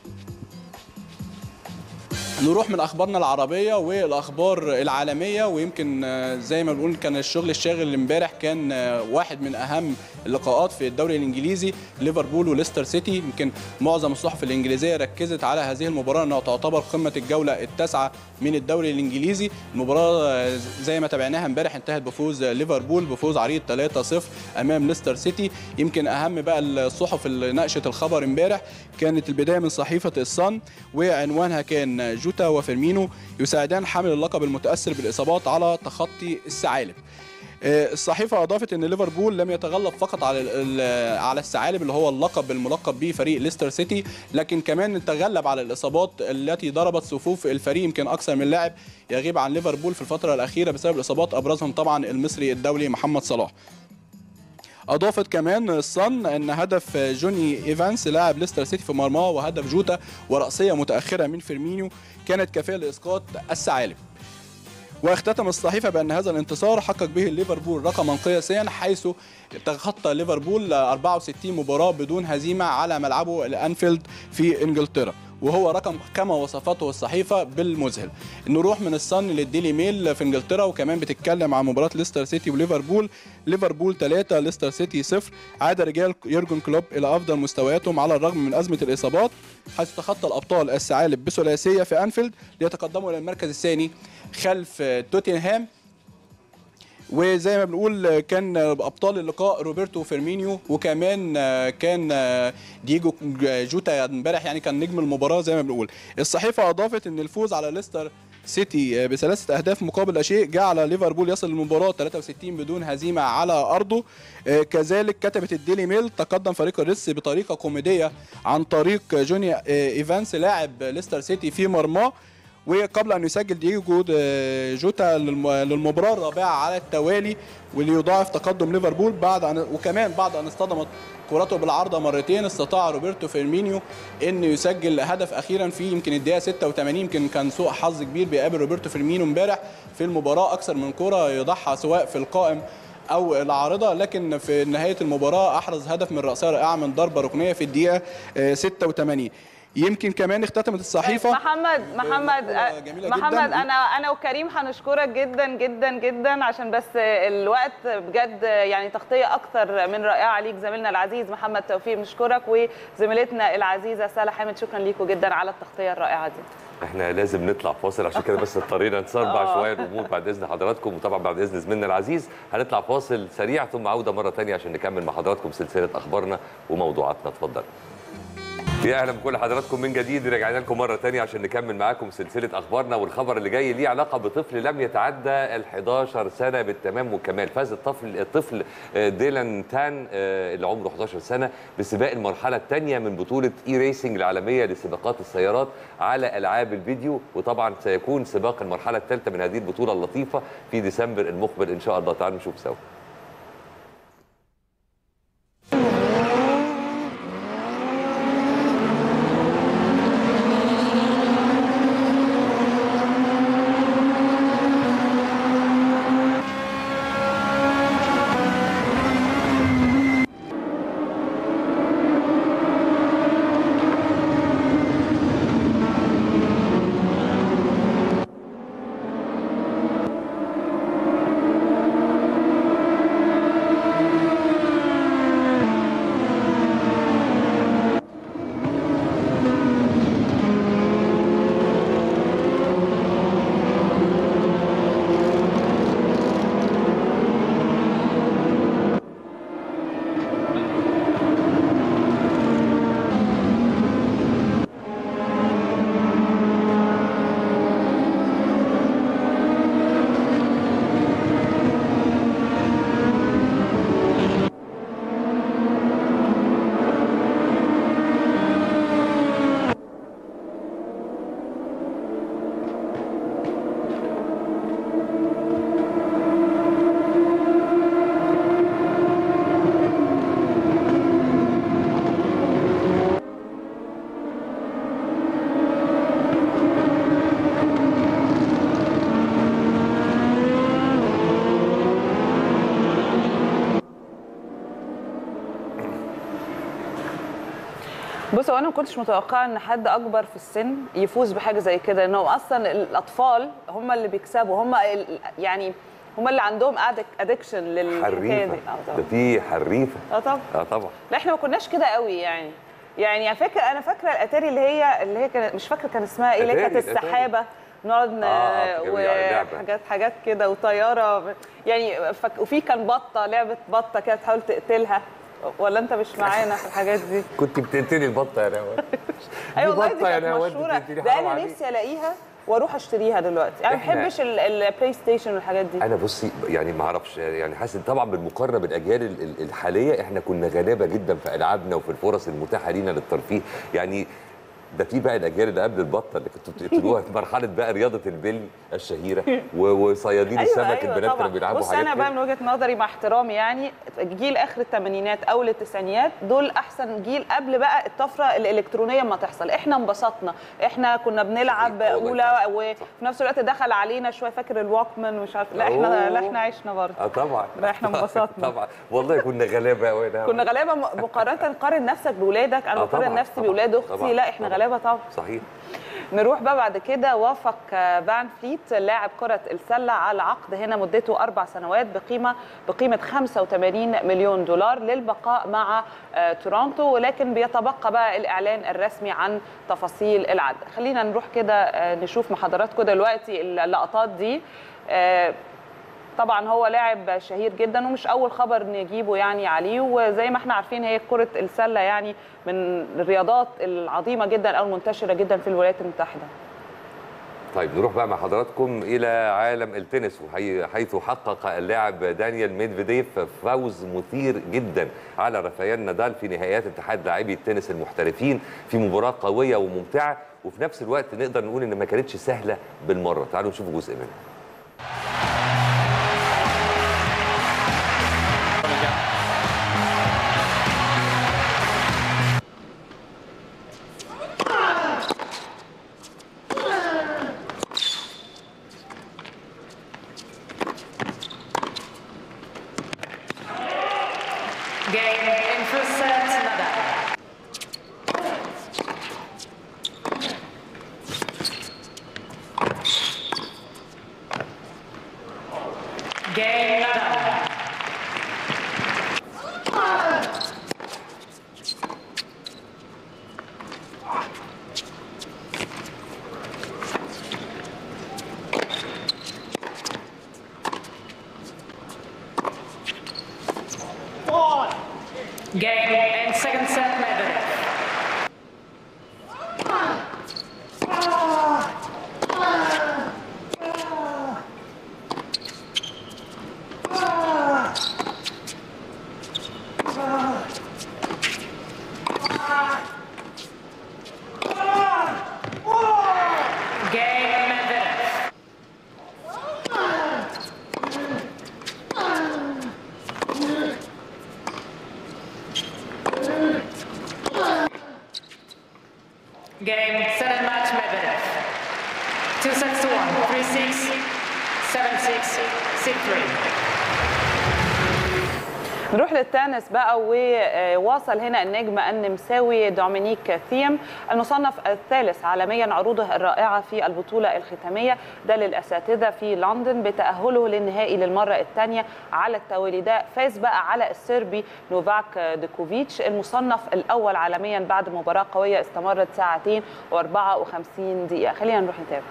نروح من اخبارنا العربيه والاخبار العالميه. ويمكن زي ما بنقول كان الشغل الشاغل امبارح كان واحد من اهم اللقاءات في الدوري الانجليزي، ليفربول وليستر سيتي. يمكن معظم الصحف الانجليزيه ركزت على هذه المباراه انها تعتبر قمه الجوله التاسعه من الدوري الانجليزي. المباراه زي ما تابعناها امبارح انتهت بفوز ليفربول بفوز عريض ثلاثة صفر امام ليستر سيتي. يمكن اهم بقى الصحف اللي ناقشت الخبر امبارح كانت البدايه من صحيفه الصن، وعنوانها كان جوتا وفيرمينو يساعدان حامل اللقب المتأثر بالإصابات على تخطي الثعالب. الصحيفة أضافت أن ليفربول لم يتغلب فقط على على الثعالب اللي هو اللقب الملقب به فريق ليستر سيتي، لكن كمان تغلب على الإصابات التي ضربت صفوف الفريق. يمكن أكثر من لاعب يغيب عن ليفربول في الفترة الأخيرة بسبب الإصابات، أبرزهم طبعا المصري الدولي محمد صلاح. أضافت كمان الصن أن هدف جوني إيفانس لاعب ليستر سيتي في مرماه وهدف جوتا ورأسية متأخرة من فيرمينيو كانت كافية لإسقاط الثعالب. واختتم الصحيفة بأن هذا الانتصار حقق به ليفربول رقما قياسيا، حيث تخطى ليفربول أربعة وستين مباراة بدون هزيمة على ملعبه الأنفيلد في إنجلترا. وهو رقم كما وصفته الصحيفه بالمذهل. نروح من الصن للديلي ميل في انجلترا، وكمان بتتكلم عن مباراه ليستر سيتي وليفربول. ليفربول ثلاثة ليستر سيتي صفر. عاد رجال يورجن كلوب الى افضل مستوياتهم على الرغم من ازمه الاصابات، حيث تخطى الابطال الثعالب بثلاثيه في انفيلد ليتقدموا الى المركز الثاني خلف توتنهام. وزي ما بنقول كان ابطال اللقاء روبرتو فيرمينيو، وكمان كان دييجو جوتا امبارح يعني كان نجم المباراه زي ما بنقول. الصحيفه اضافت ان الفوز على ليستر سيتي بثلاثه اهداف مقابل لا شيء جعل ليفربول يصل المباراه ثلاثة وستين بدون هزيمه على ارضه. كذلك كتبت الديلي ميل تقدم فريق الريدز بطريقه كوميديه عن طريق جوني ايفانس لاعب ليستر سيتي في مرماه، وقبل ان يسجل دييجو جوتا للمباراه الرابعه على التوالي وليضاعف تقدم ليفربول بعد أن وكمان بعد ان اصطدمت كرته بالعارضه مرتين استطاع روبرتو فيرمينيو ان يسجل هدف اخيرا في يمكن الدقيقه ستة وثمانين. يمكن كان سوء حظ كبير بيقابل روبرتو فيرمينيو امبارح في المباراه، اكثر من كره يضعها سواء في القائم او العارضه، لكن في نهايه المباراه احرز هدف من راسيه رائعه من ضربه ركنيه في الدقيقه ستة وثمانين. يمكن كمان اختتمت الصحيفه محمد محمد محمد انا انا وكريم هنشكرك جدا جدا جدا عشان بس الوقت بجد يعني تغطيه اكثر من رائعه عليك زميلنا العزيز محمد توفيق. بنشكرك وزميلتنا العزيزه ساله حامد، شكرا ليكم جدا على التغطيه الرائعه دي. احنا لازم نطلع فاصل عشان كده بس اضطرينا نسربع شويه الامور بعد اذن حضراتكم، وطبعا بعد اذن زميلنا العزيز هنطلع فاصل سريع ثم عوده مره ثانيه عشان نكمل مع حضراتكم سلسله اخبارنا وموضوعاتنا. اتفضل. يا اهلا بكل حضراتكم من جديد، رجعنا لكم مره ثانيه عشان نكمل معاكم سلسله اخبارنا، والخبر اللي جاي ليه علاقه بطفل لم يتعدى ال حداشر سنه بالتمام والكمال. فاز الطفل الطفل ديلان تان اللي عمره حداشر سنه بسباق المرحله الثانيه من بطوله اي ريسنج العالميه لسباقات السيارات على العاب الفيديو، وطبعا سيكون سباق المرحله الثالثه من هذه البطوله اللطيفه في ديسمبر المقبل ان شاء الله. تعالوا نشوف سوا. بصوا انا ما كنتش متوقعه ان حد اكبر في السن يفوز بحاجه زي كده، انه اصلا الاطفال هم اللي بيكسبوا، هم يعني هم اللي عندهم ادكشن للحكايه دي. اه ده في حريفه. اه طبعا اه طبعا. لا احنا ما كناش كده قوي يعني. يعني فاكر انا فاكره الاتاري اللي هي اللي هي كانت مش فاكره كان اسمها ايه، اللي كانت السحابه نقعد آه وحاجات حاجات كده وطياره يعني فك... وفي كان بطه لعبه بطه كده تحاول تقتلها، ولا انت مش معانا في الحاجات دي؟ كنت بتقتلي البطه يا نوال. ايوه والله دي كانت مشهوره، ده انا نفسي الاقيها واروح اشتريها دلوقتي. انا ما بحبش البلاي ستيشن والحاجات دي. انا بصي يعني ما اعرفش، يعني حاسس طبعا بالمقارنه بالاجيال الحاليه احنا كنا غلابه جدا في العابنا وفي الفرص المتاحه لينا للترفيه. يعني ده في بقى الاجيال اللي قبل البطه اللي كنتوا بتقتلوها في مرحله بقى رياضه البلي الشهيره وصيادين أيوة السمك. أيوة البنات كانوا بيلعبوا حاجات. بص انا بقى من وجهه نظري مع احترامي يعني جيل اخر الثمانينات او التسعينيات دول احسن جيل قبل بقى الطفره الالكترونيه ما تحصل. احنا انبسطنا، احنا كنا بنلعب اولى وفي نفس الوقت دخل علينا شويه فاكر الووكمان ومش عارف. لا احنا لا احنا عشنا برضه. اه طبعا. لا احنا انبسطنا طبعا والله كنا غلابه قوي. كنا غلابه مقارنه. قارن نفسك باولادك، انا بقارن نفسي باولاد اختي. لا احنا غلابه الغلابه طبعا. صحيح. نروح بقى بعد كده. وافق فان فليت لاعب كرة السلة على عقد هنا مدته أربع سنوات بقيمة بقيمة خمسة وثمانين مليون دولار للبقاء مع تورونتو، ولكن بيتبقى بقى الإعلان الرسمي عن تفاصيل العقد. خلينا نروح كده نشوف مع حضراتكم دلوقتي اللقطات دي. طبعا هو لاعب شهير جدا ومش اول خبر نجيبه يعني عليه، وزي ما احنا عارفين هي كرة السلة يعني من الرياضات العظيمة جدا او المنتشرة جدا في الولايات المتحدة. طيب نروح بقى مع حضراتكم الى عالم التنس، حيث حقق اللاعب دانيال ميدفيديف فوز مثير جدا على رافائيل نادال في نهائيات اتحاد لاعبي التنس المحترفين في مباراة قوية وممتعة، وفي نفس الوقت نقدر نقول ان ما كانتش سهلة بالمرة. تعالوا نشوف جزء منها. Game and second set, Medvedev. Game, set and match, Medvedev. Two sets to one, three six, seven six, six three. نروح للتنس بقى، وواصل هنا النجم النمساوي دومينيك ثيم المصنف الثالث عالميا عروضه الرائعه في البطوله الختاميه ده للاساتذه في لندن بتاهله للنهائي للمره الثانيه على التوالي. ده فاز بقى على السربي نوفاك ديكوفيتش المصنف الاول عالميا بعد مباراه قويه استمرت ساعتين وأربعة وخمسين دقيقه. خلينا نروح نتابع.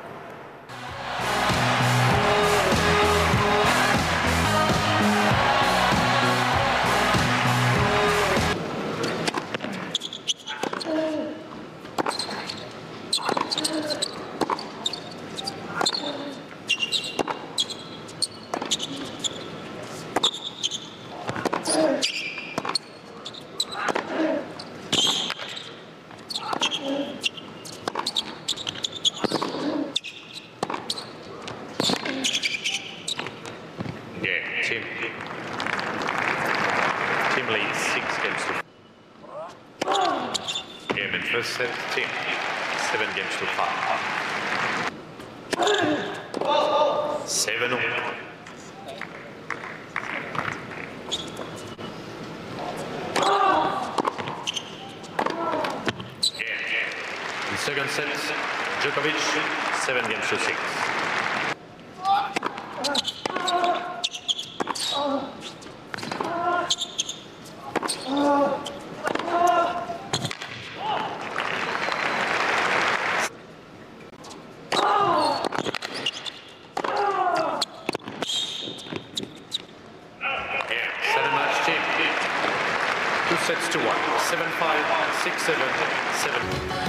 Tim. Tim leads six games to game in first set. Tim seven games to five. Seven. In second set, Djokovic seven games to six. Two sets to one. Seven five, six seven, seven.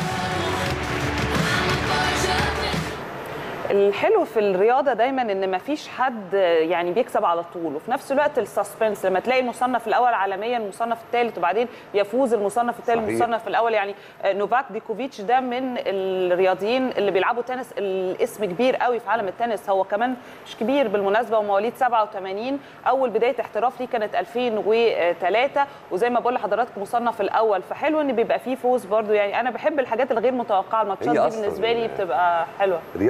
الحلو في الرياضه دايما ان مفيش حد يعني بيكسب على طول، وفي نفس الوقت السسبنس لما تلاقي المصنف الاول عالميا المصنف الثالث وبعدين يفوز المصنف الثالث المصنف الاول. يعني نوفاك ديكوفيتش ده من الرياضيين اللي بيلعبوا تنس الاسم كبير قوي في عالم التنس. هو كمان مش كبير بالمناسبه، ومواليد سبعة وثمانين، اول بدايه احتراف ليه كانت ألفين وثلاثة، وزي ما بقول لحضراتكم مصنف الاول. فحلو ان بيبقى فيه فوز برده. يعني انا بحب الحاجات الغير متوقعه، الماتشات دي بالنسبه لي بتبقى حلوه. رياضه شيقه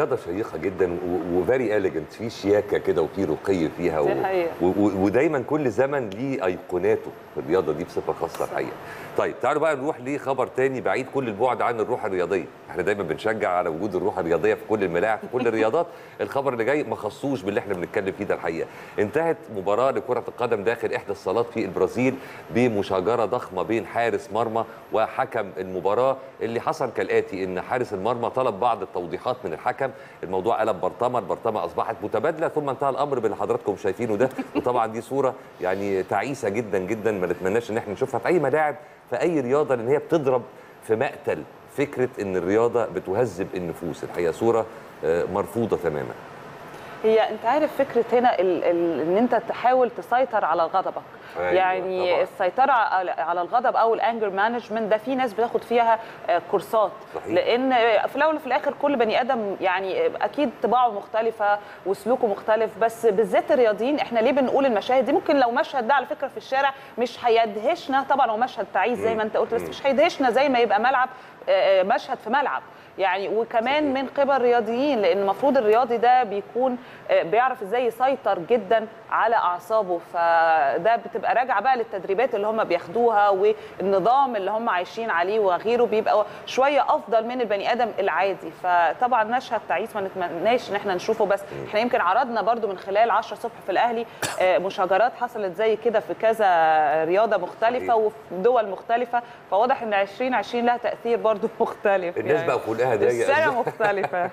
انيقه جدا وفيري اليجنت، في شياكه كده وفي رقي فيها، دي حقيقة. و... و... ودايما كل زمن ليه ايقوناته في الرياضه دي بصفه خاصه الحقيقه. طيب تعالوا بقى نروح لخبر تاني بعيد كل البعد عن الروح الرياضيه، احنا دايما بنشجع على وجود الروح الرياضيه في كل الملاعب في كل الرياضات. الخبر اللي جاي ما خصوش باللي احنا بنتكلم فيه ده الحقيقه. انتهت مباراه لكره القدم داخل احدى الصالات في البرازيل بمشاجره ضخمه بين حارس مرمى وحكم المباراه، اللي حصل كالاتي: ان حارس المرمى طلب بعض التوضيحات من الحكم، الموضوع قلب برطمه، البرطمه اصبحت متبادله، ثم انتهى الامر باللي حضراتكم شايفينه ده. وطبعا دي صوره يعني تعيسه جدا جدا، ما نتمناش ان احنا نشوفها في اي ملاعب في اي رياضه، لان هي بتضرب في مقتل فكره ان الرياضه بتهذب النفوس. الحقيقه صوره مرفوضه تماما. هي انت عارف فكره هنا ال ال ان انت تحاول تسيطر على غضبك. أيوة يعني طبعا. السيطره على الغضب او الانجر مانجمنت ده في ناس بتاخد فيها كورسات. صحيح. لان في الاول وفي الاخر كل بني ادم يعني اكيد طباعه مختلفه وسلوكه مختلف، بس بالذات الرياضيين احنا ليه بنقول المشاهد دي؟ ممكن لو مشهد ده على فكره في الشارع مش هيدهشنا، طبعا هو مشهد تعيس زي ما انت قلت، بس مش هيدهشنا زي ما يبقى ملعب مشهد في ملعب يعني. وكمان من قبل رياضيين، لان المفروض الرياضي ده بيكون بيعرف ازاي يسيطر جدا على اعصابه، فده بتبقى راجعه بقى للتدريبات اللي هم بياخدوها والنظام اللي هم عايشين عليه وغيره، بيبقى شويه افضل من البني ادم العادي. فطبعا مشهد تعيس ما نتمناش ان احنا نشوفه، بس احنا يمكن عرضنا برده من خلال عشرة الصبح في الاهلي مشاجرات حصلت زي كده في كذا رياضه مختلفه وفي دول مختلفه، فواضح ان عشرين عشرين لها تاثير برده مختلف. الناس يعني بقى كلها ضيقه، السنه مختلفه.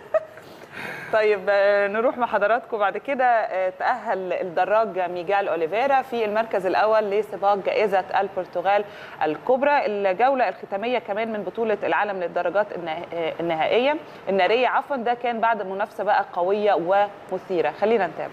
طيب نروح مع حضراتكم بعد كده. تأهل الدراج ميغال أوليفيرا في المركز الأول لسباق جائزة البرتغال الكبرى، الجولة الختامية كمان من بطولة العالم للدرجات النهائية النارية عفوا. ده كان بعد منافسة بقى قوية ومثيرة. خلينا نتابع.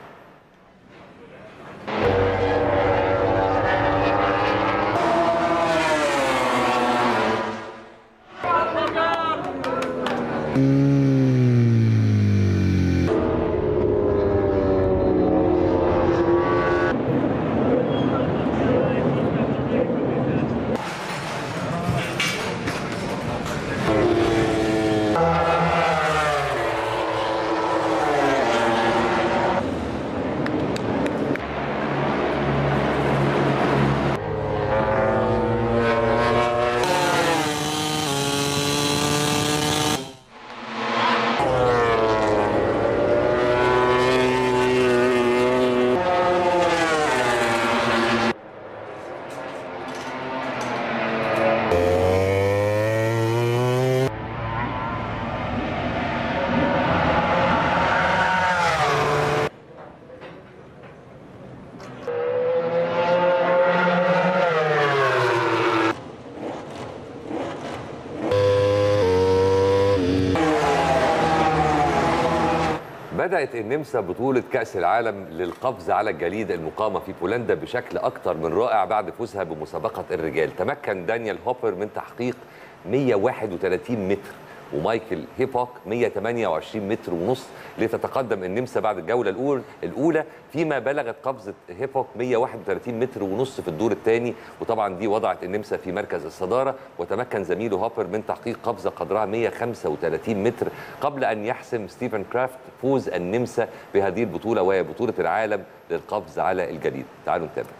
بدأت النمسا بطولة كأس العالم للقفز على الجليد المقامة في بولندا بشكل أكثر من رائع بعد فوزها بمسابقة الرجال. تمكن دانيال هوبر من تحقيق مئة وواحد وثلاثين متر ومايكل هيبوك مئة وثمانية وعشرين متر ونص لتتقدم النمسا بعد الجولة الأولى الأولى فيما بلغت قفزة هيبوك مئة وواحد وثلاثين متر ونص في الدور الثاني، وطبعا دي وضعت النمسا في مركز الصدارة. وتمكن زميله هوبر من تحقيق قفزة قدرها مئة وخمسة وثلاثين متر قبل أن يحسم ستيفن كرافت فوز النمسا بهذه البطولة وهي بطولة العالم للقفز على الجليد. تعالوا نتابع.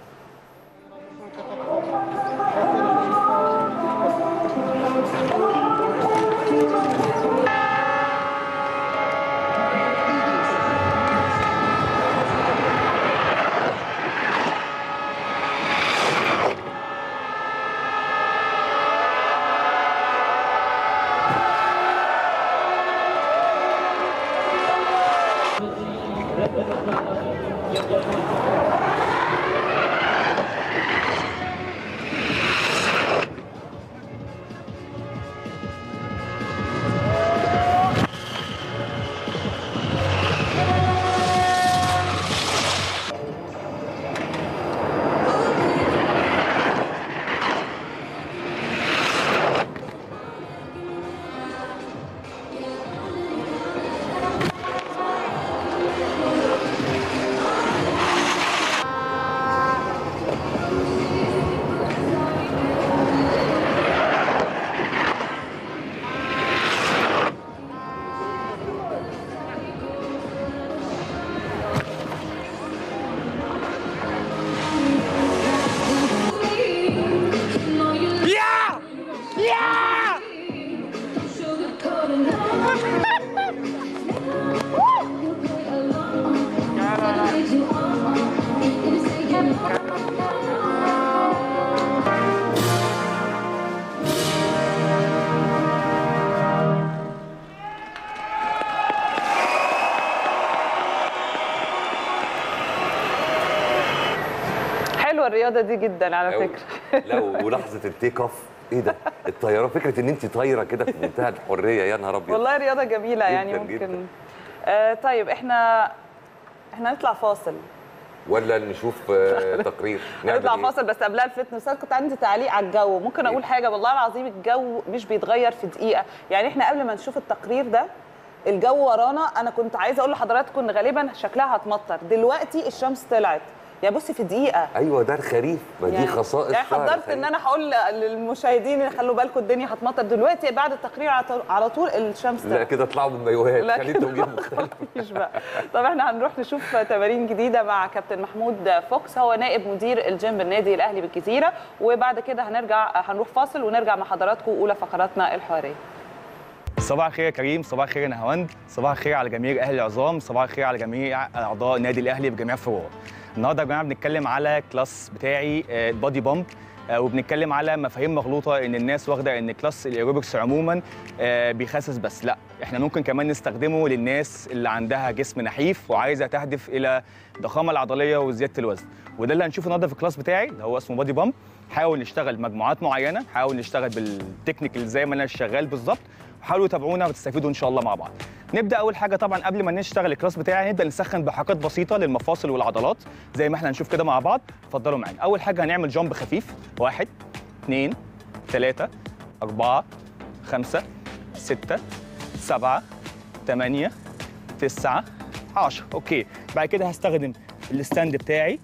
الرياضه دي جدا على فكره. لا ولحظه التيك اوف ايه ده؟ الطياره، فكره ان انت طايره كده في منتهى الحريه، يا نهار ابيض. والله رياضه جميله يعني جداً ممكن جداً. آه طيب احنا احنا نطلع فاصل ولا نشوف آه تقرير؟ نطلع إيه؟ فاصل بس قبلها الفتنس. كنت عندي تعليق على الجو، ممكن اقول حاجه؟ والله العظيم الجو مش بيتغير في دقيقه، يعني احنا قبل ما نشوف التقرير ده الجو ورانا، انا كنت عايزه اقول لحضراتكم ان غالبا شكلها هتمطر، دلوقتي الشمس طلعت، يا بصي في دقيقه. ايوه ده الخريف، ما يعني دي خصائص يعني حضرت ان انا هقول للمشاهدين خلوا بالكم الدنيا هتمطر، دلوقتي بعد التقرير على طول الشمس طلعت. لا كده اطلعوا من مايوهات، لا خلي التوجيه مختلف. مفيش بقى. طب احنا هنروح نشوف تمارين جديده مع كابتن محمود فوكس، هو نائب مدير الجيم بالنادي الاهلي بالجزيره، وبعد كده هنرجع هنروح فاصل ونرجع مع حضراتكم اولى فقراتنا الحواريه. صباح الخير يا كريم، صباح الخير يا نهاوند، صباح الخير على جميع اهل العظام، صباح الخير على جميع اعضاء النادي الاهلي بجميع فروعه. النهارده يا جماعه بنتكلم على كلاس بتاعي البادي بامب، وبنتكلم على مفاهيم مغلوطه ان الناس واخده ان كلاس الايروبكس عموما بيخسس بس، لا احنا ممكن كمان نستخدمه للناس اللي عندها جسم نحيف وعايزه تهدف الى الضخامه العضليه وزياده الوزن، وده اللي هنشوفه النهارده في الكلاس بتاعي اللي هو اسمه بادي بامب. حاول نشتغل مجموعات معينه، حاول نشتغل بالتكنيك زي ما انا شغال بالظبط، حاولوا يتابعونا وتستفيدوا ان شاء الله مع بعض. نبدا اول حاجه طبعا قبل ما نشتغل الكلاس بتاعي نبدا نسخن بحركات بسيطه للمفاصل والعضلات زي ما احنا هنشوف كده مع بعض. اتفضلوا معانا. اول حاجه هنعمل جامب خفيف، واحد اثنين ثلاثة أربعة خمسة ستة سبعة ثمانية تسعة عشرة. اوكي، بعد كده هستخدم الستاند بتاعي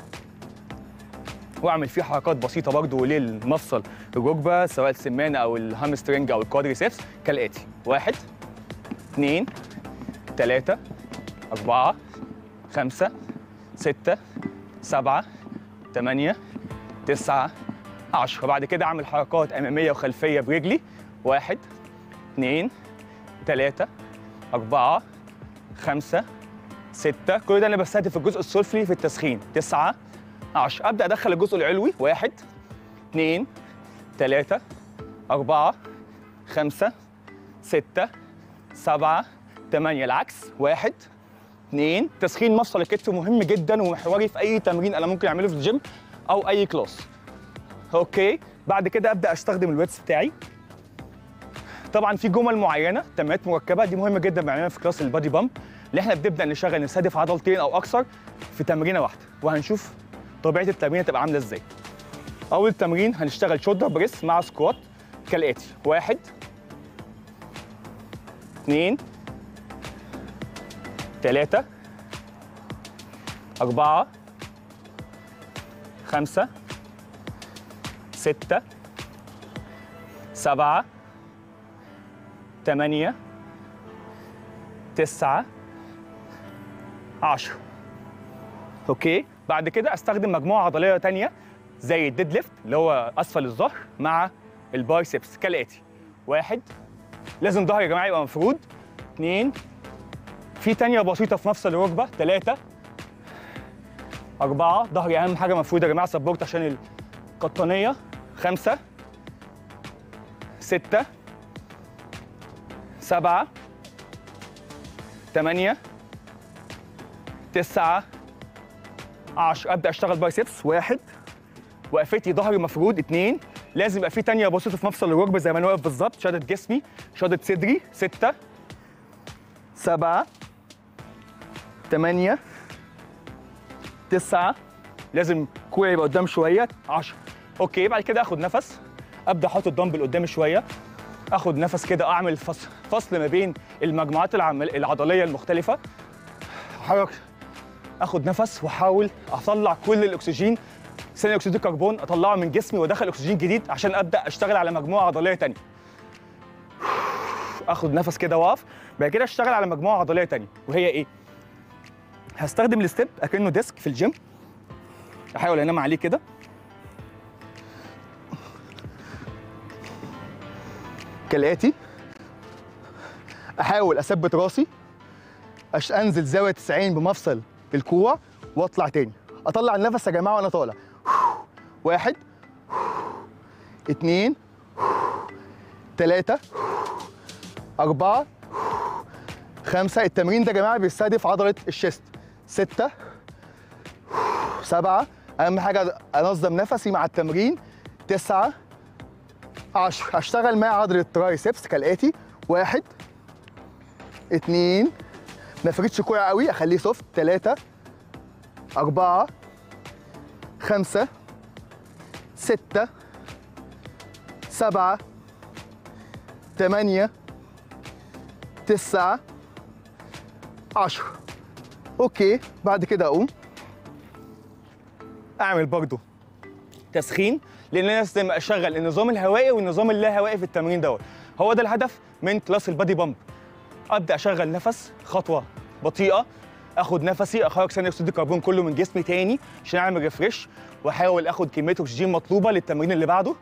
واعمل فيه حركات بسيطه برضو للمفصل الركبه سواء السمانه او الهامسترنج او الكوادريسبس كالاتي: واحد اثنين ثلاثة أربعة خمسة ستة سبعة ثمانية تسعة عشرة. بعد كده أعمل حركات أمامية وخلفية برجلي: واحد اثنين ثلاثة أربعة خمسة ستة. كل ده أنا بستهدف الجزء السفلي في التسخين. تسعة عشرة. أبدأ أدخل الجزء العلوي: واحد اثنين ثلاثة أربعة خمسة ستة سبعة ثمانية. العكس: واحد اثنين. تسخين مفصل الكتف مهم جدا ومحوري في أي تمرين أنا ممكن أعمله في الجيم أو أي كلاس. أوكي، بعد كده أبدأ أستخدم الويتس بتاعي. طبعا في جمل معينة، تمرينات مركبة، دي مهمة جدا بنعملها في كلاس البادي بامب اللي احنا بنبدأ نشغل نستهدف عضلتين أو أكثر في تمرينة واحدة، وهنشوف طبيعة التمرين تبقى عاملة ازاي. أول تمرين هنشتغل شولدر بريس مع سكوات كالآتي: واحد اثنين ثلاثة أربعة خمسة ستة سبعة ثمانية تسعة عشرة. اوكي، بعد كده استخدم مجموعه عضليه ثانيه زي الديد ليفت اللي هو اسفل الظهر مع البايسبس كالاتي: واحد، لازم ظهري يا جماعه يبقى مفرود. اثنين، في ثانيه بسيطه في مفصل الركبه. ثلاثة أربعة، ظهري اهم حاجه مفرود يا جماعه، سبورت عشان القطنيه. خمسة ستة سبعة ثمانية تسعة عشرة. ابدا اشتغل بايسبس: واحد، وقفتي ظهري مفرود. اثنين، لازم يبقى في تانية بسيطه في مفصل الركبه زي ما انا واقف بالظبط، شادد جسمي، شادد صدري. ستة سبعة ثمانية تسعة، لازم كوعي يبقى قدام شويه. عشرة. اوكي، بعد كده اخد نفس، ابدا احط الدمبل قدامي شويه، اخد نفس كده، اعمل فصل فصل ما بين المجموعات العضليه المختلفه. حرك، اخد نفس واحاول اطلع كل الاكسجين، ثاني اكسيد الكربون، اطلعه من جسمي وادخل اكسجين جديد عشان ابدا اشتغل على مجموعه عضليه ثانيه. اخد نفس كده واقف، بعد كده اشتغل على مجموعه عضليه ثانيه وهي ايه؟ هستخدم الستيب اكنه ديسك في الجيم، احاول انام عليه كده، كالاتي: احاول اثبت راسي، أش انزل زاويه تسعين بمفصل الكوع واطلع تاني، اطلع النفس يا جماعه وانا طالع. واحد اثنين ثلاثة أربعة خمسة. التمرين ده يا جماعه بيستهدف عضله الشيست. ستة سبعة اهم حاجه انظم نفسي مع التمرين. تسعة عشرة. هشتغل مع عضله الترايسبس كالاتي: واحد اتنين، ما افردش كوع قوي، اخليه سوفت. تلاتة أربعة خمسة ستة سبعة تمانية تسعة عشرة. اوكي، بعد كده اقوم اعمل برضو تسخين، لان انا لازم اشغل النظام الهوائي والنظام اللا هوائي في التمرين دوت. هو ده الهدف من كلاس البادي بامب. ابدا اشغل نفس خطوه بطيئه، اخد نفسي، اخرج ثاني اكسيد الكربون كله من جسمي تاني عشان اعمل ريفريش، واحاول اخد كميه اكسجين مطلوبه للتمرين اللي بعده.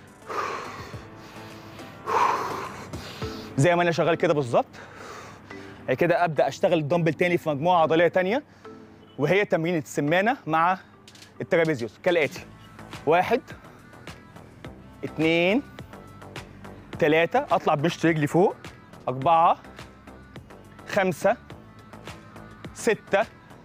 زي ما انا شغال كده بالظبط. بعد كده ابدا اشتغل الدمبل تاني في مجموعه عضليه تانيه، وهي تمرين السمانه مع الترابيزيوس كالاتي: واحد اتنين تلاتة، اطلع بمشط رجلي فوق، أربعة خمسة ستة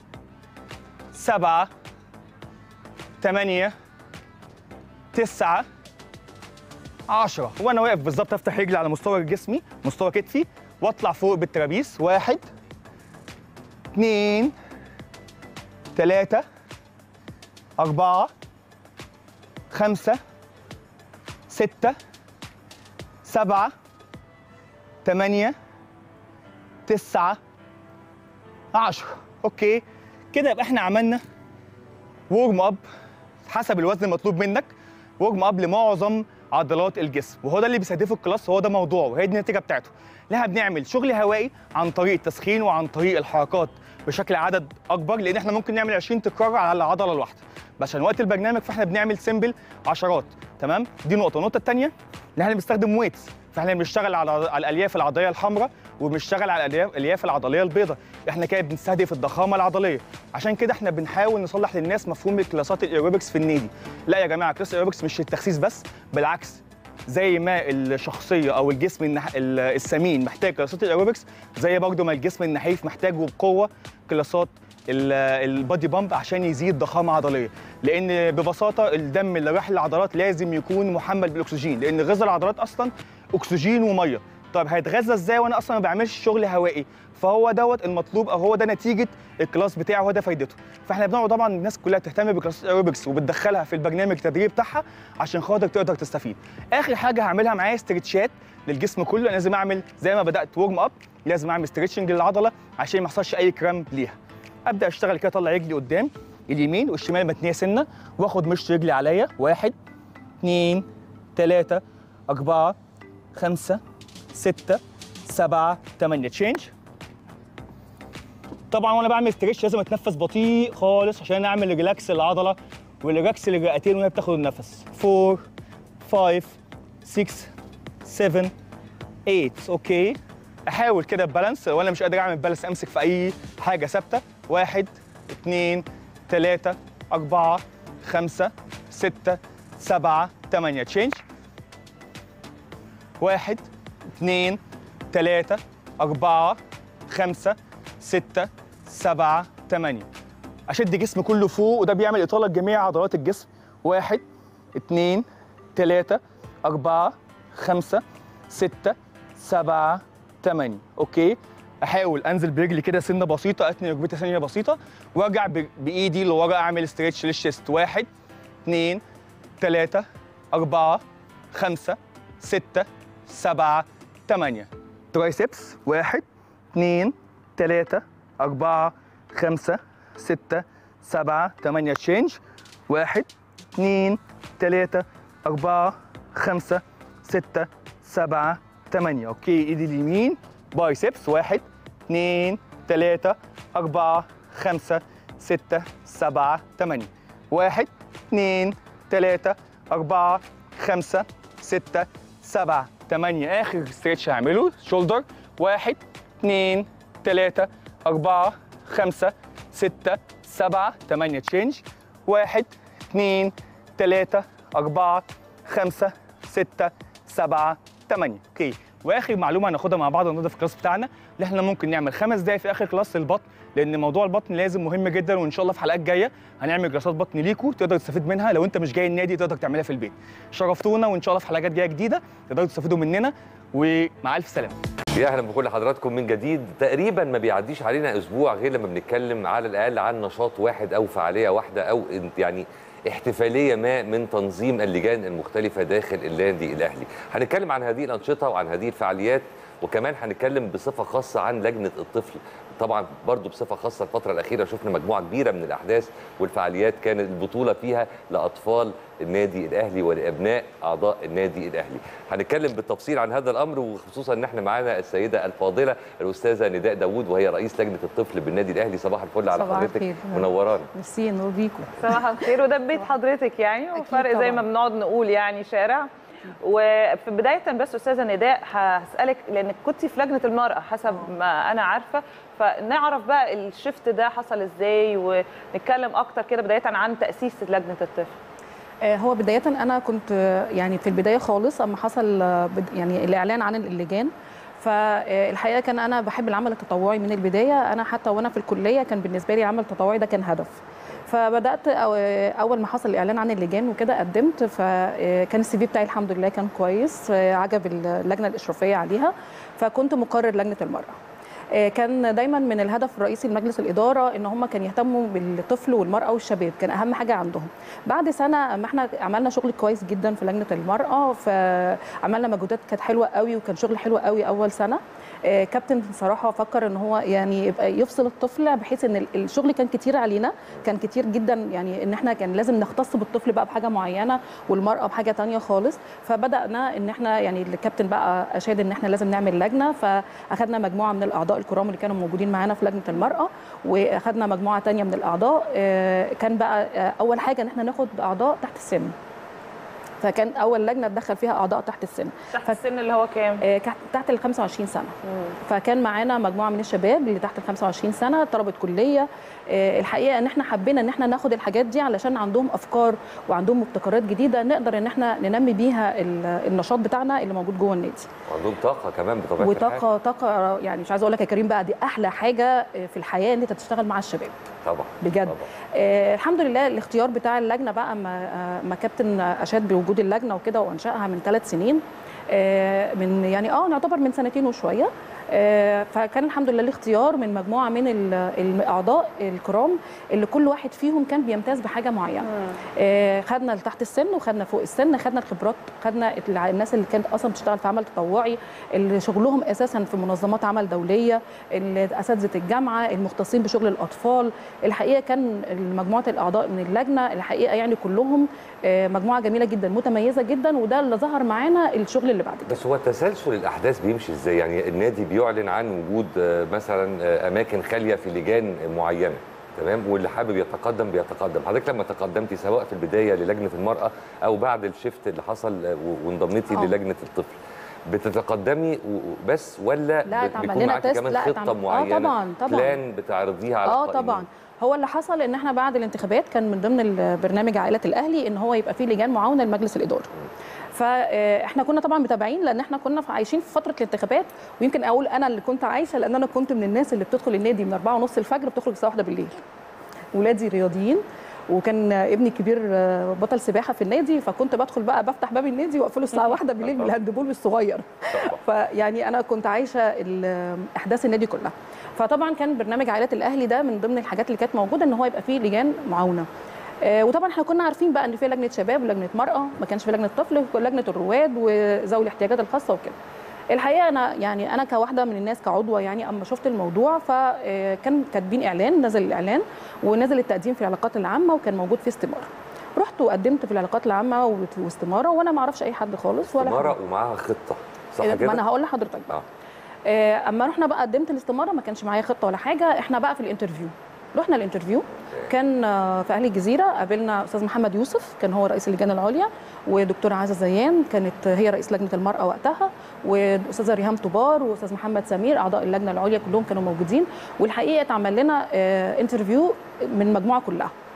سبعة تمانية تسعة عشرة. وأنا واقف بالظبط أفتح رجلي على مستوى جسمي، مستوى كتفي، وأطلع فوق بالترابيس: واحد اتنين تلاتة أربعة خمسة ستة سبعة تمانية تسعة عشرة. اوكي كده يبقى احنا عملنا وورم اب حسب الوزن المطلوب منك، وورم اب لمعظم عضلات الجسم، وهو ده اللي بيستهدفه الكلاس، وهو ده موضوعه، وهي دي النتيجه بتاعته. احنا بنعمل شغل هوائي عن طريق التسخين وعن طريق الحركات بشكل عدد اكبر، لان احنا ممكن نعمل عشرين تكرار على العضله الواحده، بس عشان وقت البرنامج فاحنا بنعمل سيمبل عشرات. تمام، دي نقطه. النقطه الثانيه ان احنا بنستخدم ويتس، فاحنا بنشتغل على على الالياف العضليه الحمراء وبنشتغل على الالياف العضليه البيضاء. احنا كده بنستهدف الضخامه العضليه، عشان كده احنا بنحاول نصلح للناس مفهوم الكلاسات الايروبكس في النادي. لا يا جماعه، كلاس الايروبكس مش التخسيس بس، بالعكس، زي ما الشخصيه او الجسم النح... السمين محتاج كلاسات الايروبكس، زي برضه ما الجسم النحيف محتاج بقوه كلاسات البادي بامب عشان يزيد ضخامه عضليه. لان ببساطه الدم اللي رايح للعضلات لازم يكون محمل بالاكسجين، لان غذاء العضلات اصلا اكسجين وميه. طب هيتغذى ازاي وانا اصلا ما بعملش شغل هوائي؟ فهو دوت المطلوب، او هو ده نتيجه الكلاس بتاعه، هو ده فايدته. فاحنا بنقعد طبعا الناس كلها تهتم بكلاس الايروبكس وبتدخلها في البرنامج التدريبي بتاعها عشان خاطر تقدر تستفيد. اخر حاجه هعملها معايا استرتشات للجسم كله. أنا لازم اعمل زي ما بدات وورم اب، لازم اعمل ستريتشنج للعضله عشان ما يحصلش اي كرامب ليها. ابدا اشتغل كده، اطلع رجلي قدام، اليمين والشمال متنيه سنه، واخد مشط رجلي عليا: واحد اثنين ثلاثة أربعة خمسة ستة سبعة ثمانية. تشينج. طبعا وانا بعمل ستريتش لازم اتنفس بطيء خالص عشان اعمل ريلاكس للعضله وريلاكس للرئتين وهي بتاخد النفس. أربعة خمسة ستة سبعة تمانية. اوكي، احاول كده بالانس، وانا مش قادر اعمل بالانس امسك في اي حاجه ثابته. واحد اثنين ثلاثة أربعة خمسة ستة سبعة ثمانية. تشينج. واحد اثنين ثلاثة أربعة خمسة ستة سبعة ثمانية. أشد جسمي كله فوق، وده بيعمل إطالة لجميع عضلات الجسم. واحد اثنين ثلاثة أربعة خمسة ستة سبعة ثمانية. أوكي، أحاول أنزل برجلي كده سنة بسيطة، أتني ركبتي ثانية بسيطة، وأرجع بإيدي لورا أعمل ستريتش للشيست. واحد اثنين ثلاثة أربعة خمسة ستة سبعة ثمانية. ترايسبس. واحد اثنين ثلاثة أربعة خمسة ستة سبعة ثمانية. تشينج. واحد اثنين ثلاثة أربعة خمسة ستة سبعة ثمانية. أوكي، إيدي اليمين. بايسبس. واحد اثنين ثلاثة أربعة خمسة ستة سبعة ثمانية. واحد اثنين ثلاثة أربعة خمسة ستة سبعة ثمانية. آخر ستريتش هعمله شولدر. واحد اثنين ثلاثة أربعة خمسة ستة سبعة ثمانية. تشينج. واحد اثنين ثلاثة أربعة خمسة ستة سبعة ثمانية. اوكي، واخر معلومه هناخدها مع بعض النهارده في الكلاس بتاعنا اللي احنا ممكن نعمل خمس دقائق في اخر كلاس للبطن، لان موضوع البطن لازم مهم جدا، وان شاء الله في حلقات جايه هنعمل جلسات بطن ليكوا تقدر تستفيد منها. لو انت مش جاي النادي تقدر تعملها في البيت. شرفتونا، وان شاء الله في حلقات جايه جديده تقدروا تستفيدوا مننا، ومع الف سلامه. يا اهلا بكل حضراتكم من جديد. تقريبا ما بيعديش علينا اسبوع غير لما بنتكلم على الاقل عن نشاط واحد او فعاليه واحده او يعني احتفاليه ما من تنظيم اللجان المختلفه داخل النادي الاهلي. هنتكلم عن هذه الانشطه وعن هذه الفعاليات، وكمان هنتكلم بصفه خاصه عن لجنه الطفل. طبعا برضو بصفه خاصه الفتره الاخيره شفنا مجموعه كبيره من الاحداث والفعاليات كانت البطوله فيها لاطفال النادي الاهلي ولابناء اعضاء النادي الاهلي. هنتكلم بالتفصيل عن هذا الامر، وخصوصا ان احنا معانا السيده الفاضله الاستاذه نداء داوود وهي رئيس لجنه الطفل بالنادي الاهلي. صباح الفل على حضرتك، منورانا. ميرسي، نور بيكم. صباح الخير. وده بيت حضرتك يعني، وفرق زي ما بنقعد نقول يعني شارع. وفي بدايه بس استاذه نداء هسالك، لانك كنتي في لجنه المراه حسب ما انا عارفه، فنعرف بقى الشفت ده حصل ازاي، ونتكلم اكتر كده بدايه عن تاسيس لجنه الطفل. هو بدايه انا كنت يعني في البدايه خالص اما حصل يعني الاعلان عن اللجان، فالحقيقه كان انا بحب العمل التطوعي من البدايه. انا حتى وانا في الكليه كان بالنسبه لي العمل التطوعي ده كان هدف. فبدات اول ما حصل الاعلان عن اللجان وكده قدمت، فكان السي في بتاعي الحمد لله كان كويس، عجب اللجنه الاشرافيه عليها، فكنت مقرر لجنه المراه. كان دايما من الهدف الرئيسي لمجلس الاداره ان هم كانوا يهتموا بالطفل والمراه والشباب، كان اهم حاجه عندهم. بعد سنه ما احنا عملنا شغل كويس جدا في لجنه المراه، فعملنا مجهودات كانت حلوه قوي وكان شغل حلو قوي اول سنه. كابتن بصراحه فكر ان هو يعني يبقى يفصل الطفل، بحيث ان الشغل كان كتير علينا، كان كتير جدا يعني ان احنا كان لازم نختص بالطفل بقى بحاجه معينه والمراه بحاجه ثانيه خالص. فبدانا ان احنا يعني الكابتن بقى اشاد ان احنا لازم نعمل لجنه، فاخذنا مجموعه من الاعضاء الكرام اللي كانوا موجودين معانا في لجنه المراه، واخذنا مجموعه ثانيه من الاعضاء. كان بقى اول حاجه ان احنا ناخد اعضاء تحت السن، فكان اول لجنه تدخل فيها اعضاء تحت السن. تحت السن اللي هو كام؟ آه تحت ال خمسة وعشرين سنه. مم. فكان معانا مجموعه من الشباب اللي تحت ال خمسة وعشرين سنه، طلبه كليه. آه الحقيقه ان احنا حبينا ان احنا ناخد الحاجات دي علشان عندهم افكار وعندهم مبتكرات جديده نقدر ان احنا ننمي بيها النشاط بتاعنا اللي موجود جوه النادي. وعندهم طاقه كمان بطبيعه الحال. وطاقه طاقه يعني مش عايزه اقول لك يا كريم بقى دي احلى حاجه في الحياه ان انت تشتغل مع الشباب. طبعا بجد. طبعا. آه الحمد لله الاختيار بتاع اللجنه بقى ما, آه ما كابتن اشاد بوجود اللجنه وكده وانشائها من ثلاث سنين، آه من يعني اه نعتبر من سنتين وشويه. آه فكان الحمد لله الاختيار من مجموعه من الاعضاء الكرام اللي كل واحد فيهم كان بيمتاز بحاجه معينه. آه خدنا تحت السن وخدنا فوق السن، خدنا الخبرات، خدنا الناس اللي كانت اصلا بتشتغل في عمل تطوعي، اللي شغلهم اساسا في منظمات عمل دوليه، اساتذه الجامعه المختصين بشغل الاطفال. الحقيقه كان مجموعه الاعضاء من اللجنه الحقيقه يعني كلهم آه مجموعه جميله جدا متميزه جدا، وده اللي ظهر معانا الشغل اللي بعد كده. بس هو تسلسل الاحداث بيمشي ازاي؟ يعني النادي بيعلن عن وجود مثلا اماكن خاليه في لجان معينه، تمام، واللي حابب يتقدم بيتقدم. حضرتك لما تقدمتي سواء في البدايه للجنه المراه او بعد الشيفت اللي حصل وانضميتي للجنه الطفل، بتتقدمي بس ولا لا بيكون معاكي كمان خطه معينه؟ اه طبعا طبعا بلان بتعرضيها على اه طبعا. هو اللي حصل ان احنا بعد الانتخابات كان من ضمن البرنامج عائله الاهلي ان هو يبقى فيه لجان معاونه لمجلس الاداره. فاحنا كنا طبعا متابعين لان احنا كنا عايشين في فتره الانتخابات، ويمكن اقول انا اللي كنت عايشه لان انا كنت من الناس اللي بتدخل النادي من أربعة ونص الفجر بتخرج الساعه واحدة بالليل. ولادي رياضيين، وكان ابني الكبير بطل سباحه في النادي، فكنت بدخل بقى بفتح باب النادي واقفله الساعه واحدة بالليل بالهاندبول الصغير. فيعني انا كنت عايشه احداث النادي كلها. فطبعا كان برنامج عائلات الاهلي ده من ضمن الحاجات اللي كانت موجوده ان هو يبقى فيه لجان معاونه. وطبعا احنا كنا عارفين بقى ان في لجنه شباب ولجنه مراه، ما كانش في لجنه طفل، ولجنه الرواد وذوي الاحتياجات الخاصه وكده. الحقيقه انا يعني انا كواحده من الناس كعضوه يعني اما شفت الموضوع فكان كاتبين اعلان، نزل الاعلان ونزل التقديم في العلاقات العامه وكان موجود في استماره. رحت وقدمت في العلاقات العامه واستماره وانا ما اعرفش اي حد خالص ولا استماره ومعاها خطه، صح كده؟ ما انا هقول لحضرتك بقى. آه. اما رحنا بقى قدمت الاستماره ما كانش معايا خطه ولا حاجه، احنا بقى في الانترفيو. رحنا الانترفيو كان في اهل الجزيره، قابلنا استاذ محمد يوسف كان هو رئيس اللجان العليا، ودكتوره عزه زيان كانت هي رئيس لجنه المراه وقتها، واستاذه ريهام طبار واستاذ محمد سمير اعضاء اللجنه العليا كلهم كانوا موجودين. والحقيقه اتعمل لنا انترفيو من المجموعه كلها.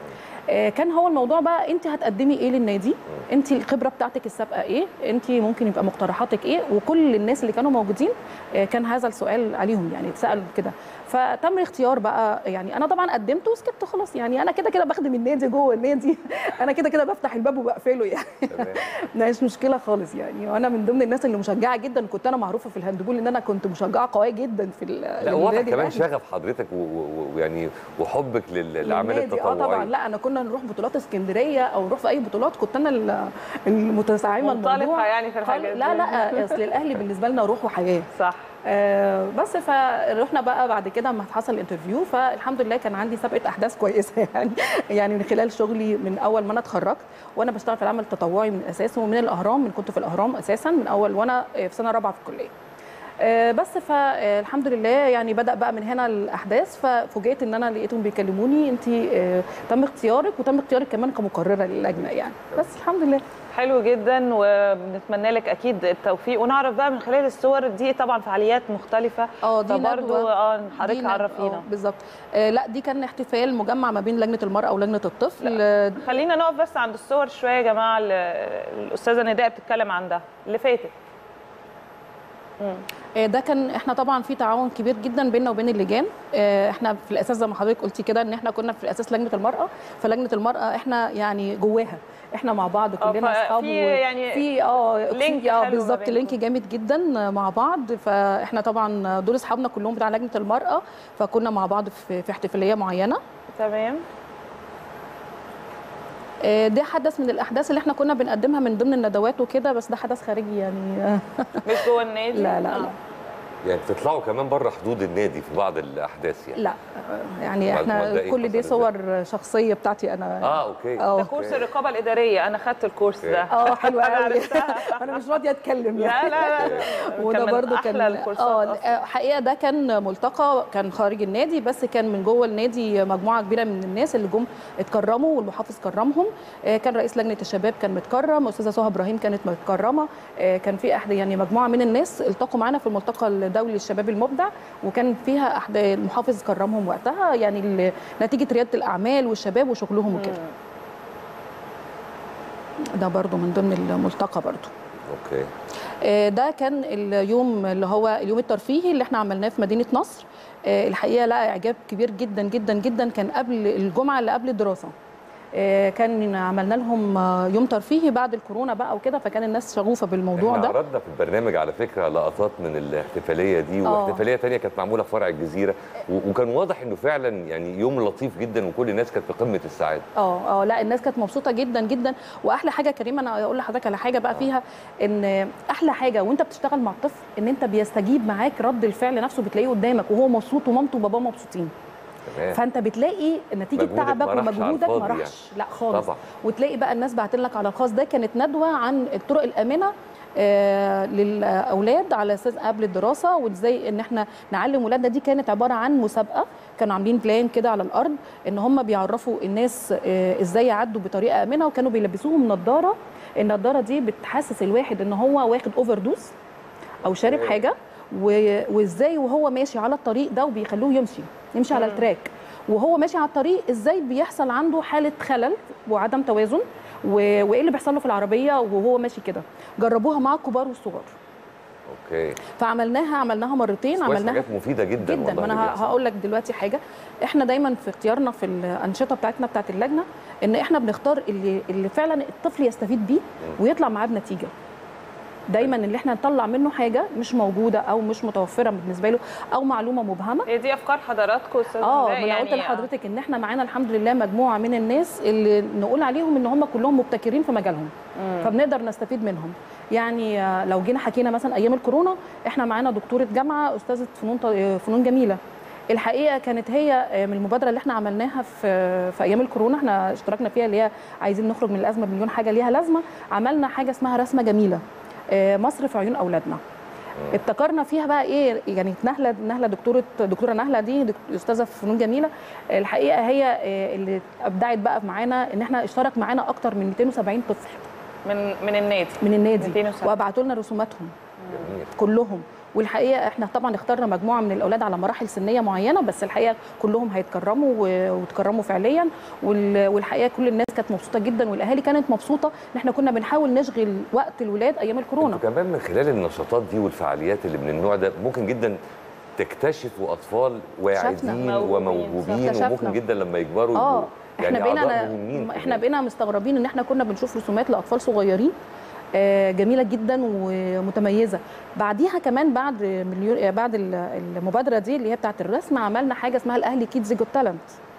كان هو الموضوع بقى انت هتقدمي ايه للنادي، انت الخبره بتاعتك السابقه ايه، انت ممكن يبقى مقترحاتك ايه، وكل الناس اللي كانوا موجودين كان هذا السؤال عليهم يعني اتسالوا كده. فتم الاختيار بقى، يعني انا طبعا قدمت وسكت خلاص، يعني انا كده كده بخدم النادي جوه النادي انا كده كده بفتح الباب وبقفله يعني مش مشكله خالص يعني. وانا من ضمن الناس اللي مشجعه جدا، كنت انا معروفه في الهاندبول ان انا كنت مشجعه قويه جدا في لا واضح كمان شغف حضرتك ويعني وحبك للاعمال التطوعيه. اه طبعا، لا انا كنا نروح بطولات اسكندريه او نروح في اي بطولات، كنت انا المتساعمه الموضوع يعني في الحاجات لا لا اصل الاهلي بالنسبه لنا روح وحياه. صح. آه بس فروحنا بقى بعد كده لما حصل الانترفيو، فالحمد لله كان عندي سابقه احداث كويسه يعني يعني من خلال شغلي من اول ما انا اتخرجت وانا بشتغل في العمل التطوعي من اساسه، ومن الاهرام، من كنت في الاهرام اساسا من اول وانا في سنه رابعه في الكليه. آه بس فالحمد لله يعني بدا بقى من هنا الاحداث، ففوجئت ان انا لقيتهم بيكلموني انت آه تم اختيارك، وتم اختيارك كمان كمقرره للجنه يعني. بس الحمد لله. حلو جدا، وبنتمنى لك اكيد التوفيق. ونعرف بقى من خلال الصور دي طبعا فعاليات مختلفه، اه دي برضه اه حضرتك عرفينا. بالظبط. آه لا دي كان احتفال مجمع ما بين لجنه المراه ولجنه الطفل. خلينا نقف بس عند الصور شويه يا جماعه، الاستاذه نداء بتتكلم عن ده اللي فاتت. ده كان احنا طبعا في تعاون كبير جدا بيننا وبين اللجان. احنا في الاساس زي ما حضرتك قلتي كده ان احنا كنا في الاساس لجنه المراه، فلجنه المراه احنا يعني جواها احنا مع بعض كلنا اصحاب، في يعني في اه لينك اه بالظبط لينك جامد جدا مع بعض. فاحنا طبعا دول اصحابنا كلهم بتاع لجنه المراه، فكنا مع بعض في, في احتفاليه معينه. تمام. ده حدث من الاحداث اللي احنا كنا بنقدمها من ضمن الندوات وكده، بس ده حدث خارجي يعني مش جوه النادي. لا لا لا يعني بتطلعوا كمان بره حدود النادي في بعض الاحداث يعني؟ لا يعني احنا كل دي صور شخصيه بتاعتي انا. اه اوكي. ده كورس الرقابه الاداريه، انا خدت الكورس ده. اه حلو قوي انا مش راضيه اتكلم يعني. لا لا لا وده برده كان اه حقيقه ده كان ملتقى كان خارج النادي، بس كان من جوه النادي مجموعه كبيره من الناس اللي جم اتكرموا والمحافظ كرمهم. كان رئيس لجنه الشباب كان متكرم، استاذه سهى ابراهيم كانت متكرمه، كان في احد يعني مجموعه من الناس التقوا معانا في الملتقى الدولي للشباب المبدع، وكان فيها احد المحافظ كرمهم وقتها يعني نتيجه رياده الاعمال والشباب وشغلهم وكده. ده برضو من ضمن الملتقى برضو. اوكي. ده كان اليوم اللي هو اليوم الترفيهي اللي احنا عملناه في مدينه نصر. الحقيقه لقى اعجاب كبير جدا جدا جدا، كان قبل الجمعه اللي قبل الدراسه. كان عملنا لهم يوم ترفيهي بعد الكورونا بقى وكده، فكان الناس شغوفه بالموضوع احنا ده. احنا عرضنا في البرنامج على فكره لقطات من الاحتفاليه دي، واحتفاليه ثانيه كانت معموله في فرع الجزيره، وكان واضح انه فعلا يعني يوم لطيف جدا وكل الناس كانت في قمه السعاده. اه اه لا الناس كانت مبسوطه جدا جدا. واحلى حاجه كريمه انا اقول لحضرتك على حاجه بقى فيها، ان احلى حاجه وانت بتشتغل مع الطفل ان انت بيستجيب معاك رد الفعل نفسه، بتلاقيه قدامك وهو مبسوط ومامته وباباه مبسوطين. فانت بتلاقي نتيجه تعبك ومجهودك ما راحش. يعني. لا خالص طبعا. وتلاقي بقى الناس بعتين لك على الخاص. ده كانت ندوه عن الطرق الامنه آه للاولاد على اساس قبل الدراسه، وازاي ان احنا نعلم ولادنا. دي كانت عباره عن مسابقه، كانوا عاملين بلان كده على الارض ان هم بيعرفوا الناس آه ازاي يعدوا بطريقه امنه، وكانوا بيلبسوهم نظاره. النظاره دي بتحسس الواحد ان هو واخد اوفر دوز او شارب حاجه، وازاي وهو ماشي على الطريق ده وبيخلوه يمشي يمشي على التراك، وهو ماشي على الطريق ازاي بيحصل عنده حاله خلل وعدم توازن، وايه اللي بيحصل له في العربيه وهو ماشي كده. جربوها مع الكبار والصغار. اوكي. فعملناها عملناها مرتين. عملناها حاجات مفيده جدا جدا. ما انا هقول لك دلوقتي حاجه، احنا دايما في اختيارنا في الانشطه بتاعتنا بتاعت اللجنه ان احنا بنختار اللي اللي فعلا الطفل يستفيد بيه ويطلع معاه بنتيجه. دايما اللي احنا نطلع منه حاجه مش موجوده او مش متوفره بالنسبه له او معلومه مبهمه. هي دي افكار حضراتكم استاذ اه ما انا قلت لحضرتك ان احنا معانا الحمد لله مجموعه من الناس اللي نقول عليهم ان هم كلهم مبتكرين في مجالهم، مم. فبنقدر نستفيد منهم. يعني لو جينا حكينا مثلا ايام الكورونا، احنا معانا دكتوره جامعه استاذه فنون فنون جميله. الحقيقه كانت هي من المبادره اللي احنا عملناها في في ايام الكورونا، احنا اشتركنا فيها، اللي هي عايزين نخرج من الازمه بمليون حاجه ليها لازمه. عملنا حاجه اسمها رسمه جميله، مصر في عيون اولادنا. ابتكرنا فيها بقى ايه يعني نهله نهله دكتوره دكتوره نهله دي استاذه في فنون جميله. الحقيقه هي اللي ابدعت بقى معانا ان احنا اشترك معانا اكتر من مئتين وسبعين طفل من من النادي من النادي وابعتوا لنا رسوماتهم جميل. كلهم، والحقيقه احنا طبعا اخترنا مجموعه من الاولاد على مراحل سنيه معينه، بس الحقيقه كلهم هيتكرموا وتكرموا فعليا، والحقيقه كل الناس كانت مبسوطه جدا، والاهالي كانت مبسوطه ان احنا كنا بنحاول نشغل وقت الولاد ايام الكورونا. كمان من خلال النشاطات دي والفعاليات اللي من النوع ده ممكن جدا تكتشفوا اطفال واعدين وموهوبين، وممكن جدا لما يكبروا اه يعني احنا بقينا احنا بقينا مستغربين ان احنا كنا بنشوف رسومات لاطفال صغيرين جميله جدا ومتميزه. بعديها كمان بعد مليون بعد المبادره دي اللي هي بتاعه الرسم، عملنا حاجه اسمها الاهلي كيدز جوت تالنت.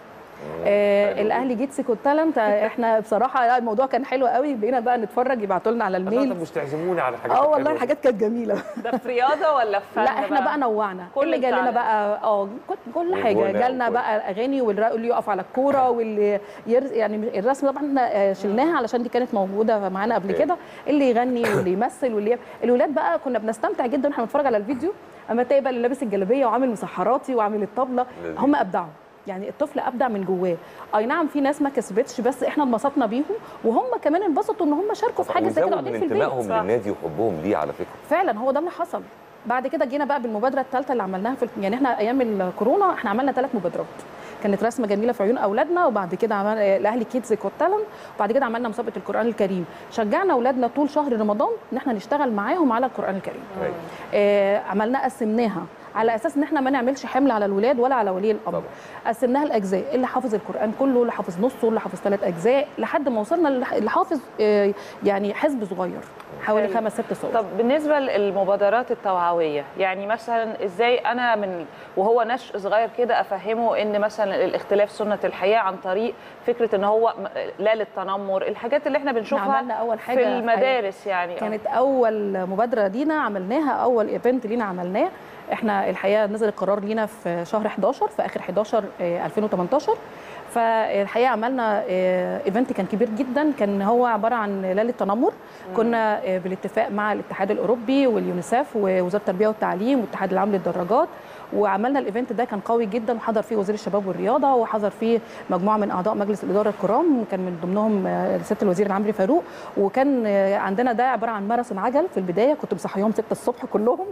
آه الاهلي جيتس جوت تالنت، احنا بصراحه الموضوع كان حلو قوي، بقينا بقى نتفرج، يبعتوا لنا على الميل. مش تعزمونا على حاجات اه والله الحاجات كانت جميله. ده في رياضه ولا في فن؟ لا احنا بقى, بقى نوعنا، كل جالنا بقى اه كل حاجه، جالنا بقى اغاني، واللي يقف على الكوره، واللي يرز... يعني الرسم طبعا احنا شلناها علشان دي كانت موجوده معانا قبل كده، اللي يغني واللي يمثل واللي الولاد بقى كنا بنستمتع جدا واحنا بنتفرج على الفيديو، اما تلاقي بقى اللي لابس الجلابيه وعامل مسحراتي وعامل الطبله، هم ابدعوا. يعني الطفل ابدع من جواه. اي نعم في ناس ما كسبتش، بس احنا انبسطنا بيهم، وهم كمان انبسطوا ان هم شاركوا في حاجه زي كده قاعدين في البيت. انتمائهم للنادي وحبهم ليه على فكره. فعلا هو ده اللي حصل. بعد كده جينا بقى بالمبادره الثالثه اللي عملناها في يعني احنا ايام الكورونا احنا عملنا ثلاث مبادرات. كانت رسمه جميله في عيون اولادنا، وبعد كده عملنا الاهلي كيدز جوت تالنت، وبعد كده عملنا مسابقه القران الكريم. شجعنا اولادنا طول شهر رمضان ان احنا نشتغل معاهم على القران الكريم. آه عملنا قسمناها على اساس ان احنا ما نعملش حمل على الولاد ولا على ولي الامر. قسمناها الاجزاء، اللي حافظ القران كله، اللي حافظ نصه، اللي حافظ ثلاث اجزاء، لحد ما وصلنا اللي حافظ يعني حزب صغير حوالي خمس ست صور. طب بالنسبه للمبادرات التوعويه، يعني مثلا ازاي انا من وهو نشء صغير كده افهمه ان مثلا الاختلاف سنه الحياه عن طريق فكره ان هو لا للتنمر، الحاجات اللي احنا بنشوفها عملنا أول حاجة في المدارس يعني. كانت اول مبادره لينا عملناها، اول ايفنت لينا عملناه. احنا الحقيقه نزل القرار لينا في شهر حداشر، في اخر حداشر ألفين وتمنتاشر. فالحقيقه عملنا ايفنت كان كبير جدا، كان هو عباره عن لا للتنمر. كنا بالاتفاق مع الاتحاد الاوروبي واليونيسف ووزاره التربيه والتعليم والاتحاد العام للدراجات، وعملنا الايفنت ده كان قوي جدا، وحضر فيه وزير الشباب والرياضه، وحضر فيه مجموعه من اعضاء مجلس الاداره الكرام، كان من ضمنهم سياده الوزير العمري فاروق. وكان عندنا ده عباره عن ماراثون عجل في البدايه، كنت مصحيهم ستة الصبح كلهم.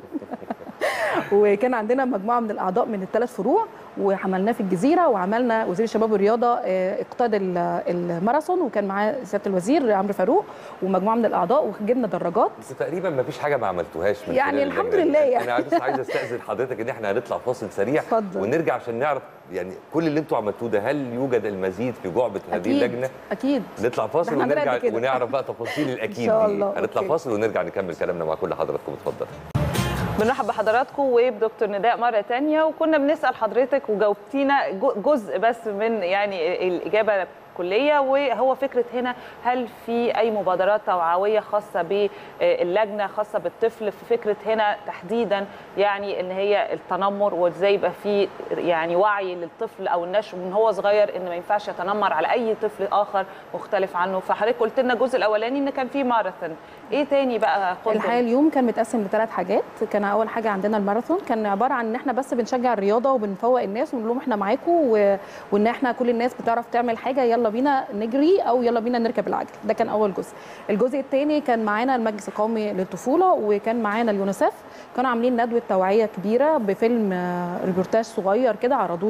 وكان عندنا مجموعه من الاعضاء من الثلاث فروع، وعملناه في الجزيره، وعملنا وزير الشباب والرياضه اقتاد الماراثون، وكان معاه سياده الوزير عمرو فاروق ومجموعه من الاعضاء، وجبنا دراجات. بس تقريبا ما فيش حاجه ما عملتوهاش من يعني الحمد لله. يعني انا بس عايز استاذن حضرتك ان احنا هنطلع فاصل سريع فضل. ونرجع عشان نعرف يعني كل اللي انتوا عملتوه ده، هل يوجد المزيد في جعبه هذه اللجنه؟ اكيد. نطلع فاصل ونرجع ونعرف بقى تفاصيل الاكيد دي. هنطلع فاصل ونرجع نكمل كلامنا مع كل حضراتكم. اتفضل. بنرحب بحضراتكم وبدكتور نداء مره ثانيه، وكنا بنسال حضرتك وجاوبتينا جزء بس من يعني الاجابه الكليه، وهو فكره هنا هل في اي مبادرات توعويه خاصه باللجنه خاصه بالطفل في فكره هنا تحديدا، يعني ان هي التنمر، وازاي يبقى في يعني وعي للطفل او النشء من هو صغير ان ما ينفعش يتنمر على اي طفل اخر مختلف عنه. فحضرتك قلت لنا الجزء الاولاني ان كان في ماراثون، ايه تاني بقى؟ الحقيقه اليوم كان متقسم لثلاث حاجات. كان اول حاجه عندنا الماراثون، كان عباره عن ان احنا بس بنشجع الرياضه وبنفوق الناس ونقول لهم احنا معاكم، و... وان احنا كل الناس بتعرف تعمل حاجه، يلا بينا نجري او يلا بينا نركب العجل. ده كان اول جزء. الجزء الثاني كان معانا المجلس القومي للطفوله، وكان معانا اليونيسف، كانوا عاملين ندوه توعيه كبيره بفيلم ريبورتاج صغير كده عرضوه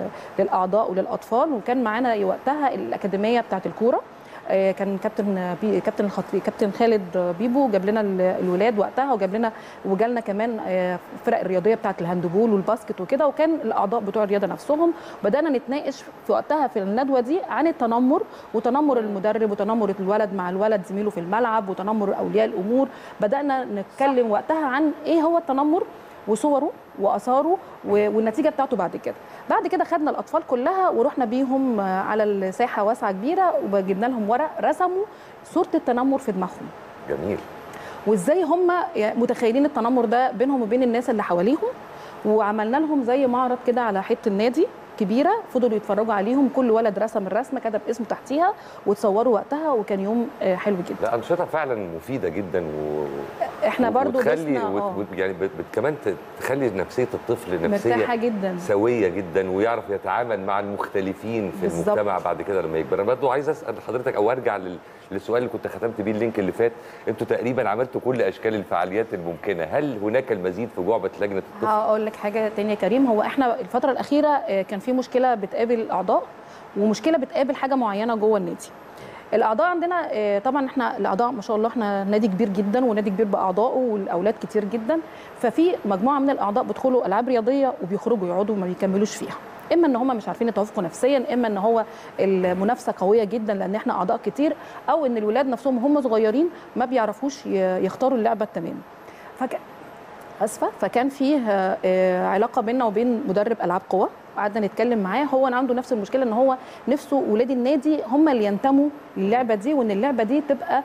للاعضاء وللاطفال، وكان معانا وقتها الاكاديميه بتاعه الكوره، كان كابتن بي كابتن الخطري كابتن خالد بيبو جاب لنا الولاد وقتها، وجاب لنا وجالنا كمان الفرق الرياضيه بتاعه الهاندبول والباسكت وكده، وكان الاعضاء بتوع الرياضه نفسهم. بدانا نتناقش في وقتها في الندوه دي عن التنمر، وتنمر المدرب، وتنمر الولد مع الولد زميله في الملعب، وتنمر اولياء الامور. بدانا نتكلم وقتها عن ايه هو التنمر وصوره واثاره والنتيجه بتاعته. بعد كده بعد كده خدنا الاطفال كلها ورحنا بيهم على الساحه واسعه كبيره، وجبنا لهم ورق رسموا صوره التنمر في دماغهم. جميل. وازاي هم متخيلين التنمر ده بينهم وبين الناس اللي حواليهم، وعملنا لهم زي معرض كده على حته النادي، كبيره فضلوا يتفرجوا عليهم، كل ولد رسم الرسمه كتب اسمه تحتيها وتصوروا وقتها، وكان يوم حلو جدا. لا انشطه فعلا مفيده جدا و... احنا برضو وتخلي وت... يعني بت... كمان تخلي نفسيه الطفل نفسيه مرتاحه جدا سويه جدا، ويعرف يتعامل مع المختلفين في بالزبط. المجتمع بعد كده لما يكبر. انا برضو عايز اسال حضرتك او ارجع لل... للسؤال اللي كنت ختمت بيه اللينك اللي فات، انتوا تقريبا عملتوا كل اشكال الفعاليات الممكنه، هل هناك المزيد في جعبه لجنه الطفل؟ هقول لك حاجه ثانيه يا كريم، هو احنا الفتره الاخيره كان في مشكله بتقابل الاعضاء ومشكله بتقابل حاجه معينه جوه النادي. الاعضاء عندنا طبعا احنا الاعضاء ما شاء الله احنا نادي كبير جدا ونادي كبير باعضائه والاولاد كتير جدا، ففي مجموعه من الاعضاء بيدخلوا العاب رياضيه وبيخرجوا يقعدوا وما بيكملوش فيها، اما ان هم مش عارفين يتوافقوا نفسيا، اما ان هو المنافسه قويه جدا لان احنا اعضاء كتير، او ان الولاد نفسهم هم صغيرين ما بيعرفوش يختاروا اللعبه التمام. فك... اسفه فكان فيه علاقه بيننا وبين مدرب العاب قوه، قعدنا نتكلم معاه، هو عنده نفس المشكله ان هو نفسه ولاد النادي هم اللي ينتموا للعبه دي، وان اللعبه دي تبقى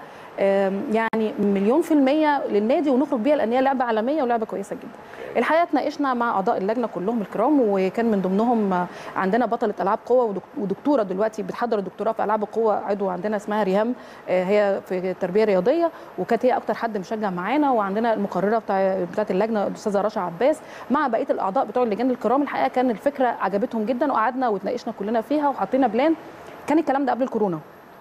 يعني مليون في المية للنادي ونخرج بيها لان هي لعبه عالميه ولعبه كويسه جدا. الحقيقه اتناقشنا مع اعضاء اللجنه كلهم الكرام، وكان من ضمنهم عندنا بطله العاب قوه ودكتوره دلوقتي بتحضر الدكتوراه في العاب القوه عضو عندنا اسمها ريهام، هي في التربيه الرياضيه وكانت هي اكتر حد مشجع معانا، وعندنا المقرره بتاع بتاعه اللجنه الاستاذه رشا عباس مع بقيه الاعضاء بتوع اللجان الكرام. الحقيقه كان الفكره عجبتهم جدا وقعدنا واتناقشنا كلنا فيها وحطينا بلان. كان الكلام ده قبل الكورونا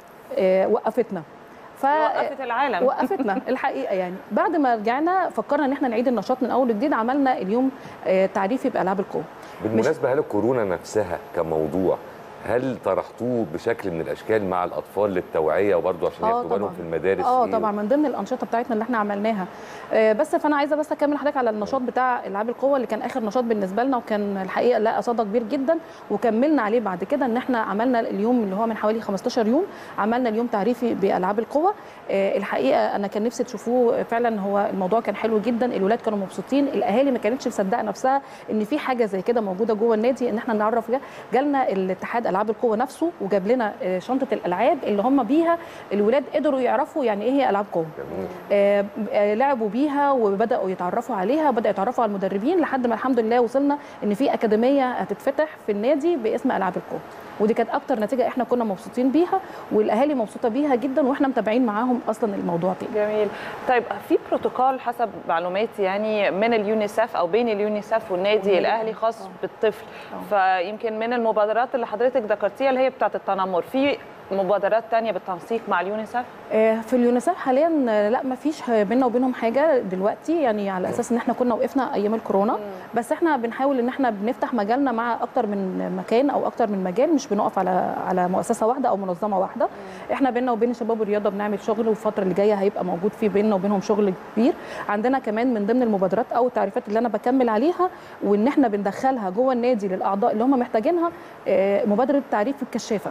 وقفتنا ف... وقفت العالم وقفتنا الحقيقه يعني. بعد ما رجعنا فكرنا ان احنا نعيد النشاط من اول وجديد، عملنا اليوم تعريفي بالعاب القوه. بالمناسبه هل الكورونا نفسها كموضوع هل طرحتوه بشكل من الاشكال مع الاطفال للتوعيه وبرضه عشان ياخدوا بالهم في المدارس؟ اه طبعا من ضمن الانشطه بتاعتنا اللي احنا عملناها. آه بس فانا عايزه بس اكمل حضرتك على النشاط بتاع العاب القوه اللي كان اخر نشاط بالنسبه لنا، وكان الحقيقه لا صدى كبير جدا، وكملنا عليه بعد كده ان احنا عملنا اليوم اللي هو من حوالي خمستاشر يوم عملنا اليوم تعريفي بالعاب القوه. آه الحقيقه انا كان نفسي تشوفوه فعلا، هو الموضوع كان حلو جدا، الولاد كانوا مبسوطين، الاهالي ما كانتش مصدقه نفسها ان في حاجه زي كده موجوده جوه النادي ان احنا نعرف. جالنا الاتحاد العاب القوه نفسه وجاب لنا شنطه الالعاب اللي هم بيها الولاد قدروا يعرفوا يعني ايه هي العاب قوه. آه لعبوا بيها وبداوا يتعرفوا عليها وبدا يتعرفوا على المدربين لحد ما الحمد لله وصلنا ان في اكاديميه هتتفتح في النادي باسم العاب القوه، ودي كانت اكتر نتيجه احنا كنا مبسوطين بيها والاهالي مبسوطه بيها جدا واحنا متابعين معاهم اصلا الموضوع تاني. جميل. طيب في بروتوكول حسب معلوماتي يعني من اليونيسف او بين اليونيسف والنادي الاهلي خاص بالطفل، فيمكن من المبادرات اللي حضرتك ذكرتيها اللي هي بتاعه التنمر، في مبادرات تانية بالتنسيق مع اليونيسف؟ في اليونيسف حاليا لا ما فيش بيننا وبينهم حاجه دلوقتي، يعني على اساس ان احنا كنا وقفنا ايام الكورونا، بس احنا بنحاول ان احنا بنفتح مجالنا مع اكتر من مكان او اكتر من مجال، مش بنقف على على مؤسسه واحده او منظمه واحده. احنا بيننا وبين الشباب والرياضه بنعمل شغل، والفتره اللي جايه هيبقى موجود في بيننا وبينهم شغل كبير. عندنا كمان من ضمن المبادرات او التعريفات اللي انا بكمل عليها وان احنا بندخلها جوه النادي للاعضاء اللي هم محتاجينها مبادره تعريف الكشافه.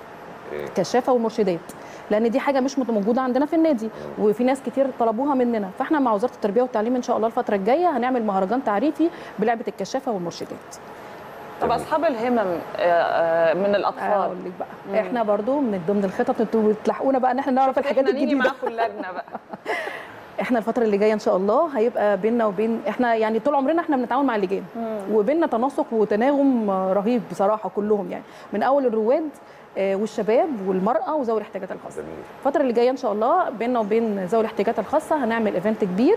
الكشافه والمرشدات، لان دي حاجه مش موجوده عندنا في النادي وفي ناس كتير طلبوها مننا، فاحنا مع وزاره التربيه والتعليم ان شاء الله الفتره الجايه هنعمل مهرجان تعريفي بلعبه الكشافه والمرشدات. طب اصحاب الهمم من الاطفال اقول لك بقى مم. احنا برضو من ضمن الخطط انتوا بتلحقونا بقى ان احنا نعرف الحاجات الجديده. نيجي معاكم اللجنه بقى. احنا الفتره اللي جايه ان شاء الله هيبقى بيننا وبين احنا يعني طول عمرنا احنا بنتعاون مع اللجان وبيننا تناسق وتناغم رهيب بصراحه كلهم، يعني من اول الرواد والشباب والمراه وذوي الاحتياجات الخاصه. الفتره اللي جايه ان شاء الله بيننا وبين ذوي الاحتياجات الخاصه هنعمل ايفنت كبير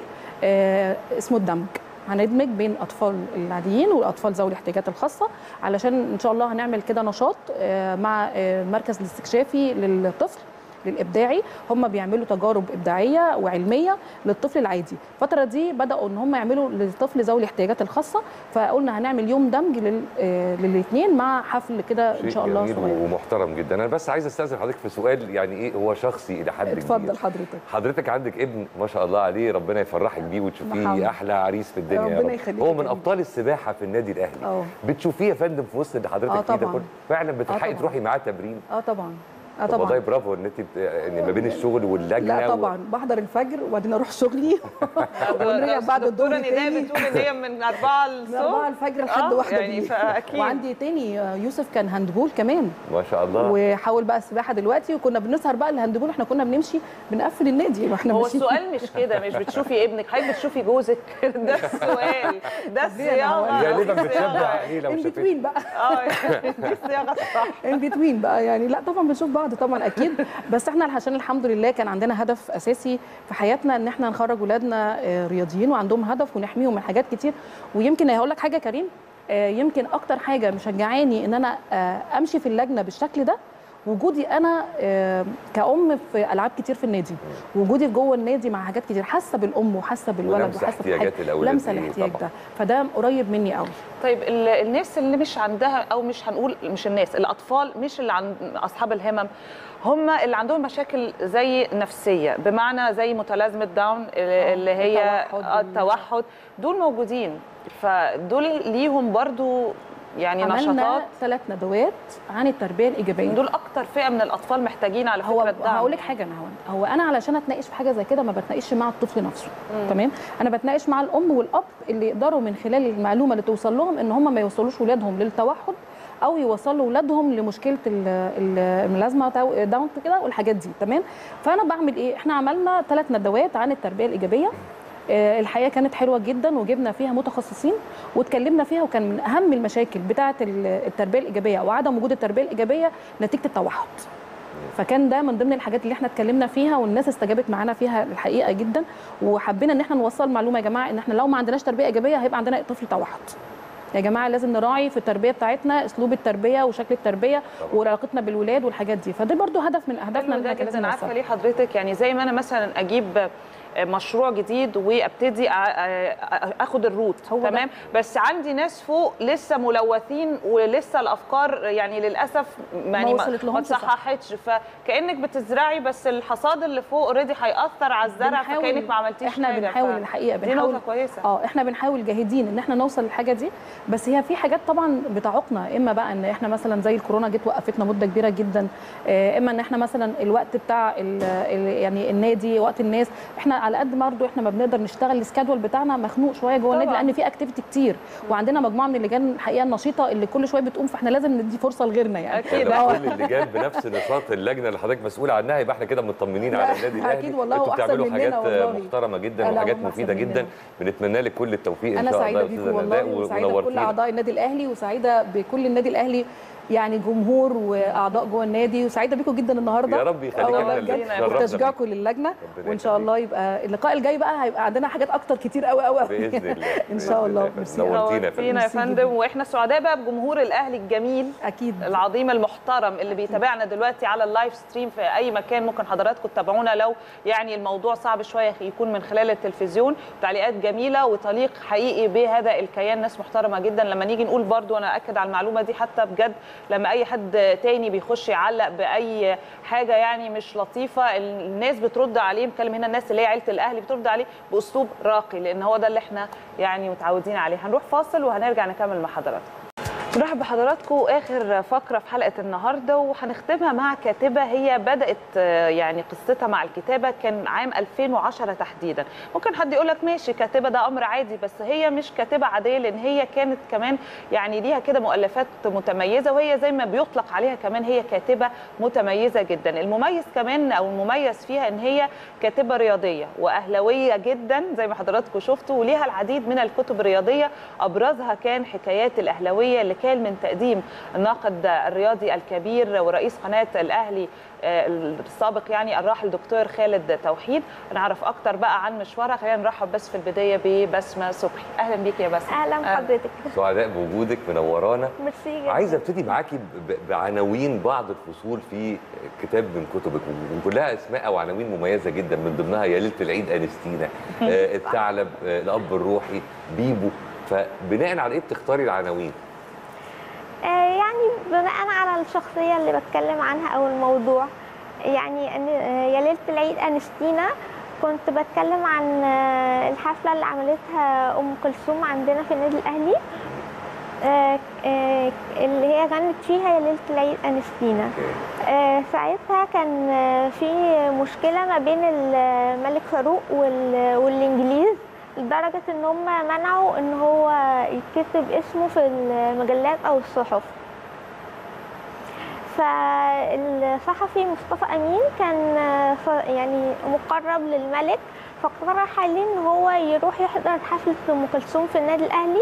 اسمه الدمج، هندمج بين اطفال العاديين والاطفال ذوي الاحتياجات الخاصه، علشان ان شاء الله هنعمل كده نشاط مع المركز الاستكشافي للطفل للابداعي، هم بيعملوا تجارب ابداعيه وعلميه للطفل العادي. الفتره دي بداوا ان هم يعملوا للطفل ذوي الاحتياجات الخاصه، فقلنا هنعمل يوم دمج للاثنين مع حفل كده ان شاء الله صغير ومحترم جدا. انا بس عايز استاذن حضرتك في سؤال يعني ايه هو شخصي الى حد كبير. اتفضل حضرتك. حضرتك عندك ابن ما شاء الله عليه، ربنا يفرحك بيه وتشوفيه احلى عريس في الدنيا ربنا يا رب. هو من ابطال السباحه في النادي الاهلي. أوه. بتشوفيه يا فندم في وسط اللي حضرتك فيه ده كله فعلا بتلحقي تروحي معاه تمرين؟ اه طبعا اه طبعا. والله برافو ان انت بت... ان ما بين الشغل واللجنه لا طبعا و... بحضر الفجر وبعدين اروح شغلي ونرجع بعد الظهر تاني. دكتوره نداء بتقول ان هي من أربعة الصبح من أربعة الفجر لحد واحدة يعني فاكيد. وعندي تاني يوسف كان هاندبول كمان ما شاء الله، وحاول بقى السباحه دلوقتي، وكنا بنسهر بقى الهاندبول، احنا كنا بنمشي بنقفل النادي واحنا هو ماشيين. السؤال مش كده، مش بتشوفي ابنك، حضرتك بتشوفي جوزك ده السؤال، ده الصياغه غالبا بتشبع عليه لو ان شافته. بتوين بقى اه يعني دي الصياغه الصح. ان بتوين بقى يعني، لا طبعا بنشوف بعض طبعا اكيد، بس احنا عشان الحمد لله كان عندنا هدف اساسي في حياتنا ان احنا نخرج ولادنا رياضيين وعندهم هدف ونحميهم من حاجات كتير. ويمكن هقول لك حاجه كريم، يمكن اكتر حاجه مشجعاني ان انا امشي في اللجنه بالشكل ده وجودي انا كأم في العاب كتير في النادي، وجودي جوه النادي مع حاجات كتير، حاسه بالام وحاسه بالولد وحاسه باحتياجات الاولاد، لمسه الاحتياج ده، فده قريب مني قوي. طيب الناس اللي مش عندها، او مش هنقول مش الناس، الاطفال مش اللي عند اصحاب الهمم، هم اللي عندهم مشاكل زي نفسيه، بمعنى زي متلازمه داون اللي هي التوحد، دول موجودين، فدول ليهم برضو يعني نشاطات. عملنا ثلاث ندوات عن التربيه الايجابيه، دول اكتر فئه من الاطفال محتاجين على فكره الدعم. هقول لك حاجه انا هو انا علشان اتناقش في حاجه زي كده ما بتناقش مع الطفل نفسه، مم. تمام، انا بتناقش مع الام والاب اللي يقدروا من خلال المعلومه اللي توصل لهم ان هم ما يوصلوش ولادهم للتوحد او يوصلوا ولادهم لمشكله الملازمه داون كده والحاجات دي، تمام. فانا بعمل ايه؟ احنا عملنا ثلاث ندوات عن التربيه الايجابيه، الحقيقه كانت حلوه جدا وجبنا فيها متخصصين واتكلمنا فيها، وكان من اهم المشاكل بتاعه التربيه الايجابيه وعدم وجود التربيه الايجابيه نتيجه التوحد. فكان ده من ضمن الحاجات اللي احنا اتكلمنا فيها والناس استجابت معانا فيها الحقيقه جدا، وحبينا ان احنا نوصل معلومه يا جماعه ان احنا لو ما عندناش تربيه ايجابيه هيبقى عندنا طفل توحد. يا جماعه لازم نراعي في التربيه بتاعتنا اسلوب التربيه وشكل التربيه وعلاقتنا بالولاد والحاجات دي، فده برضو هدف من اهدافنا اللي احنا لازم. عارفه ليه حضرتك؟ يعني زي ما انا مثلا اجيب مشروع جديد وابتدي اخد الروت، تمام، بس عندي ناس فوق لسه ملوثين ولسه الافكار يعني للاسف يعني ما تصححتش، فكانك بتزرعي بس الحصاد اللي فوق اوريدي هياثر على الزرع، فكانك ما عملتيش احنا حاجه. بنحاول ف... الحقيقه بنحاول دي نقطه كويسه. اه احنا بنحاول جاهدين ان احنا نوصل للحاجه دي، بس هي في حاجات طبعا بتعوقنا، اما بقى ان احنا مثلا زي الكورونا جت وقفتنا مده كبيره جدا، اما ان احنا مثلا الوقت بتاع ال ال يعني النادي وقت الناس، احنا على قد ما برضه احنا ما بنقدر نشتغل السكادول بتاعنا مخنوق شويه جوه النادي لان في اكتيفيتي كتير، وعندنا مجموعه من اللجان الحقيقه النشيطه اللي كل شويه بتقوم، فاحنا لازم ندي فرصه لغيرنا يعني. اكيد كل اللجان بنفس نشاط اللجنه اللي حضرتك مسؤوله عنها، يبقى احنا كده مطمنين على النادي الاهلي. اكيد والله، انتوا بتعملوا حاجات والله محترمه جدا وحاجات مفيده جدا، بنتمنى لك كل التوفيق ان شاء الله. انا سعيده بيكم والله، وسعيده بكل اعضاء النادي الاهلي، وسعيده بكل النادي الاهلي يعني جمهور واعضاء جوه النادي، وسعيده بيكم جدا النهارده. يا رب يخليك وتشجيعكم للجنه، وان شاء الله يبقى اللقاء الجاي بقى هيبقى عندنا حاجات اكتر كتير قوي قوي قوي باذن الله ان شاء الله. نورتينا يا فندم، واحنا سعداء بقى بجمهور الاهلي الجميل اكيد العظيم المحترم اللي بيتابعنا دلوقتي على اللايف ستريم في اي مكان. ممكن حضراتكم تتابعونا لو يعني الموضوع صعب شويه يكون من خلال التلفزيون، تعليقات جميله وتليق حقيقي بهذا الكيان، ناس محترمه جدا. لما نيجي نقول برضو انا اكد على المعلومه دي، حتى بجد لما اي حد تاني بيخش يعلق باي حاجه يعني مش لطيفه، الناس بترد عليه، بكلم هنا الناس اللي هي عيله الاهلي بترد عليه باسلوب راقي، لان هو ده اللي احنا يعني متعودين عليه. هنروح فاصل وهنرجع نكمل مع حضراتكم. نرحب بحضراتكم اخر فقره في حلقه النهارده، وهنختمها مع كاتبه هي بدات يعني قصتها مع الكتابه كان عام ألفين وعشرة تحديدا. ممكن حد يقول لك ماشي كاتبه ده امر عادي، بس هي مش كاتبه عاديه، لان هي كانت كمان يعني ليها كده مؤلفات متميزه، وهي زي ما بيطلق عليها كمان هي كاتبه متميزه جدا. المميز كمان او المميز فيها ان هي كاتبه رياضيه واهلاويه جدا زي ما حضراتكم شفتوا، وليها العديد من الكتب الرياضيه، ابرزها كان حكايات الاهلاويه اللي كان من تقديم الناقد الرياضي الكبير ورئيس قناه الاهلي السابق يعني الراحل دكتور خالد توحيد. نعرف اكتر بقى عن مشوارها. خلينا نرحب بس في البدايه ببسمه صبحي. اهلا بيك يا بسمه. اهلا بحضرتك. سعداء بوجودك، منورانا. ميرسي جدا. عايزه ابتدي معاكي بعناوين بعض الفصول في كتاب من كتبك، وكلها اسماء او عناوين مميزه جدا، من ضمنها يا ليله العيد انستينا، الثعلب، الاب الروحي، بيبو. فبناء على ايه بتختاري العناوين؟ يعني بناء على الشخصية اللي بتكلم عنها أو الموضوع. يعني يا ليلة العيد أنستينا كنت بتكلم عن الحفلة اللي عملتها أم كلثوم عندنا في النادي الأهلي، آه، آه، اللي هي غنت فيها يا ليلة العيد أنستينا. آه، ساعتها كان آه، في مشكلة ما بين الملك فاروق وال- والإنجليز، لدرجة إن هم منعوا إن هو يتكتب اسمه في المجلات أو الصحف. فالصحفي مصطفى أمين كان آه، ف- يعني مقرب للملك، فاقترح عليه إن هو يروح يحضر حفلة أم كلثوم في النادي الأهلي،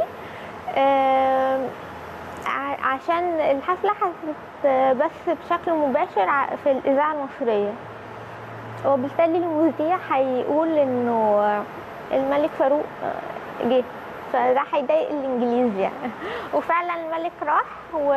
آه، ع- عشان الحفلة هتتبث بشكل مباشر ع- في الإذاعة المصرية، وبالتالي المذيع هيقول إنه الملك فاروق جه، فده هيضايق الإنجليز يعني. وفعلا الملك راح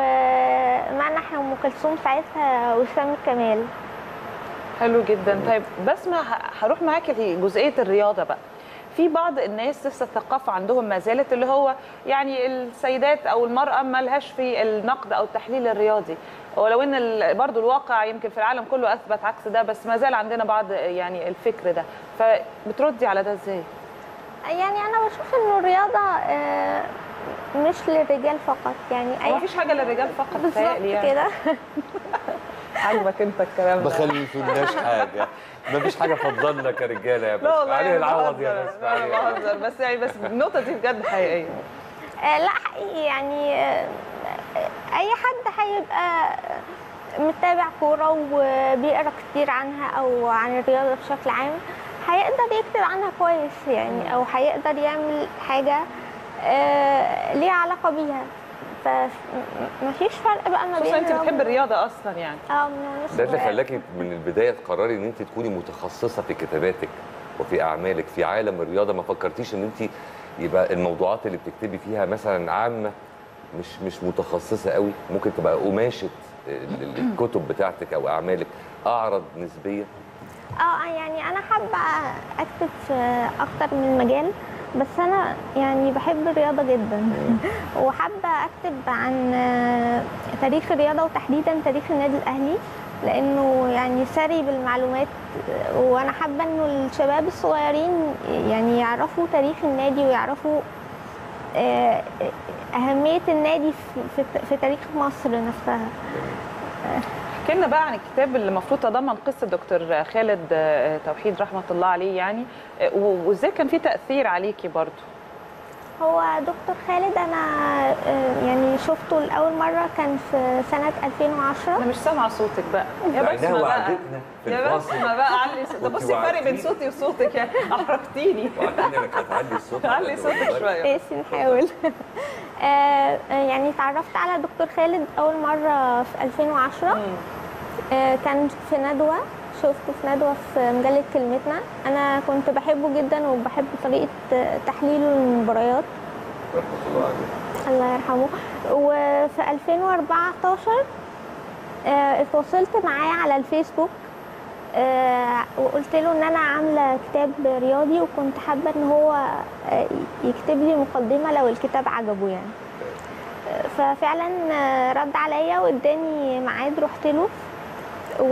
ومنح أم كلثوم ساعتها وسام الكمال. حلو جدا. طيب بسمة، ه- هروح معاكي لجزئيه الرياضه بقى. في بعض الناس لسه الثقافه عندهم ما زالت اللي هو يعني السيدات او المراه ما لهاش في النقد او التحليل الرياضي، ولو ان ال- برضو الواقع يمكن في العالم كله اثبت عكس ده، بس ما زال عندنا بعض يعني الفكر ده، فبتردي على ده ازاي؟ يعني أنا بشوف إنه الرياضة آه، مش للرجال فقط، يعني هو مفيش حاجه للرجال فقط بالظبط بتهيألي يعني. كده. عجبك انت الكلام ده؟ ما خليتولناش حاجه، ما فيش حاجه فضلنا كرجاله يا لا بس والله عليه أنا العوض يا بهزر. بس لا انا بهزر، بس يعني بس النقطه دي بجد حقيقيه. آه، لا حقيقي يعني آه، اي حد هيبقى متابع كوره وبيقرا كتير عنها او عن الرياضه بشكل عام هيقدر يكتب عنها كويس يعني، او هيقدر يعمل حاجه آه، ليها علاقه بيها، فمفيش فرق بقى ما بين خصوصا انت الرياضة بتحب الرياضه اصلا يعني. اه من ده اللي خلاكي من البدايه تقرري ان انت تكوني متخصصه في كتاباتك وفي اعمالك في عالم الرياضه؟ ما فكرتيش ان انت يبقى الموضوعات اللي بتكتبي فيها مثلا عامه، مش مش متخصصه قوي، ممكن تبقى قماشه ال- الكتب بتاعتك او اعمالك اعرض نسبيا؟ اه يعني انا حابه اكتب في اكتر من مجال، بس انا يعني بحب الرياضه جدا وحابه اكتب عن آه، تاريخ الرياضه وتحديدا تاريخ النادي الاهلي، لانه يعني ثري بالمعلومات، وانا حابه انه الشباب الصغيرين يعني يعرفوا تاريخ النادي ويعرفوا آه، اهميه النادي في- في في تاريخ مصر نفسها. احكي لنا بقى عن الكتاب اللي المفروض تضمن قصه دكتور خالد آه، توحيد رحمه الله عليه يعني، آه، و- وازاي كان في تاثير عليكي برضو؟ هو دكتور خالد انا آه، يعني شفته لاول مره كان في سنه ألفين وعشرة. انا مش سامعه صوتك بقى يا مع بسمه إنها بقى، وعدتنا في يا الفاصل. بسمه بقى علي صوتك. ده كنت بصي الفرق بين وعدتيني. صوتي وصوتك يعني، احرجتيني. وعدتني انك هتعلي الصوت علي صوتك شويه. ماشي نحاول. آه، آه، يعني اتعرفت على دكتور خالد اول مره في ألفين وعشرة. آه، كان في ندوه، شفته في ندوه في مجله كلمتنا. انا كنت بحبه جدا وبحب طريقه آه، تحليله للمباريات، رحمه الله عليه. الله يرحمه. وفي ألفين وأربعتاشر آه، اتواصلت معاه على الفيسبوك، آه، وقلت له ان انا عامله كتاب رياضي وكنت حابه ان هو آه، يكتب لي مقدمه لو الكتاب عجبه يعني. آه، ففعلا آه، رد عليا واداني ميعاد، رحت له و...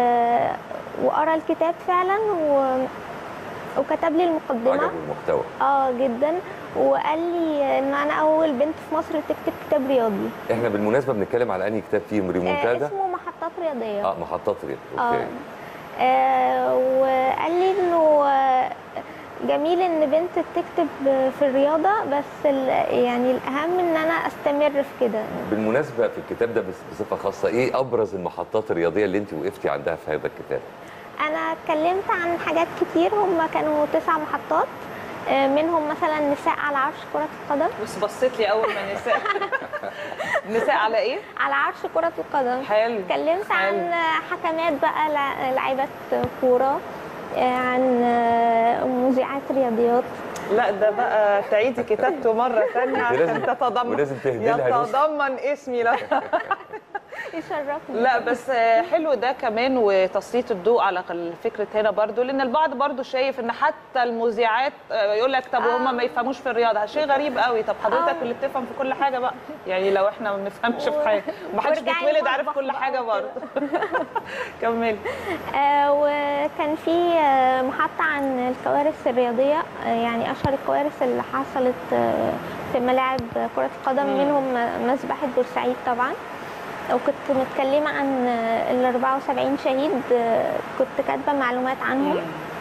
وقرا الكتاب فعلا و... وكتب لي المقدمه. عجبه المحتوى. اه جدا، وقال لي ان انا اول بنت في مصر تكتب كتاب رياضي. احنا بالمناسبه بنتكلم على انهي كتاب فيهم؟ آه ريمونتادا؟ اسمه محطات رياضيه. اه محطات رياضيه. اوكي. آه. آه وقال لي انه آه، جميل ان بنت تكتب في الرياضه، بس ال- يعني الاهم ان انا استمر في كده. بالمناسبه في الكتاب ده بس- بصفه خاصه، ايه ابرز المحطات الرياضيه اللي انت وقفتي عندها في هذا الكتاب؟ انا اتكلمت عن حاجات كتير، هم كانوا تسع محطات، آه، منهم مثلا نساء على عرش كره القدم. بس بصيت لي اول ما نساء. نساء على ايه؟ على عرش كره القدم. حلو. اتكلمت حلو. عن حكمات بقى، لع- لعيبه كوره، آه، عن آه، مذيعات رياضيات. لا ده بقى تعيدي كتابته مره ثانيه عشان لازم- تتضمن ولازم تهدي لها نسخة. يتضمن اسمي لا يشرفني. لا بس حلو ده كمان وتسليط الضوء على الفكره هنا برضو، لان البعض برضو شايف ان حتى المذيعات يقول لك طب آه. هم ما يفهموش في الرياضه، شيء غريب قوي. طب حضرتك آه. اللي بتفهم في كل حاجه بقى، يعني لو احنا ما بنفهمش في حاجه ما حدش وارجعي بيتولد عارف المطبخ كل بقى حاجه وكده. برضو. كملي. آه، وكان في آه، محطة عن الكوارث الرياضية، آه، يعني أشهر الكوارث اللي حصلت آه، في ملاعب كرة القدم، مم. منهم مذبحة بورسعيد طبعا. وكنت متكلمة عن آه، ال أربعة وسبعين شهيد، آه، كنت كاتبة معلومات عنهم.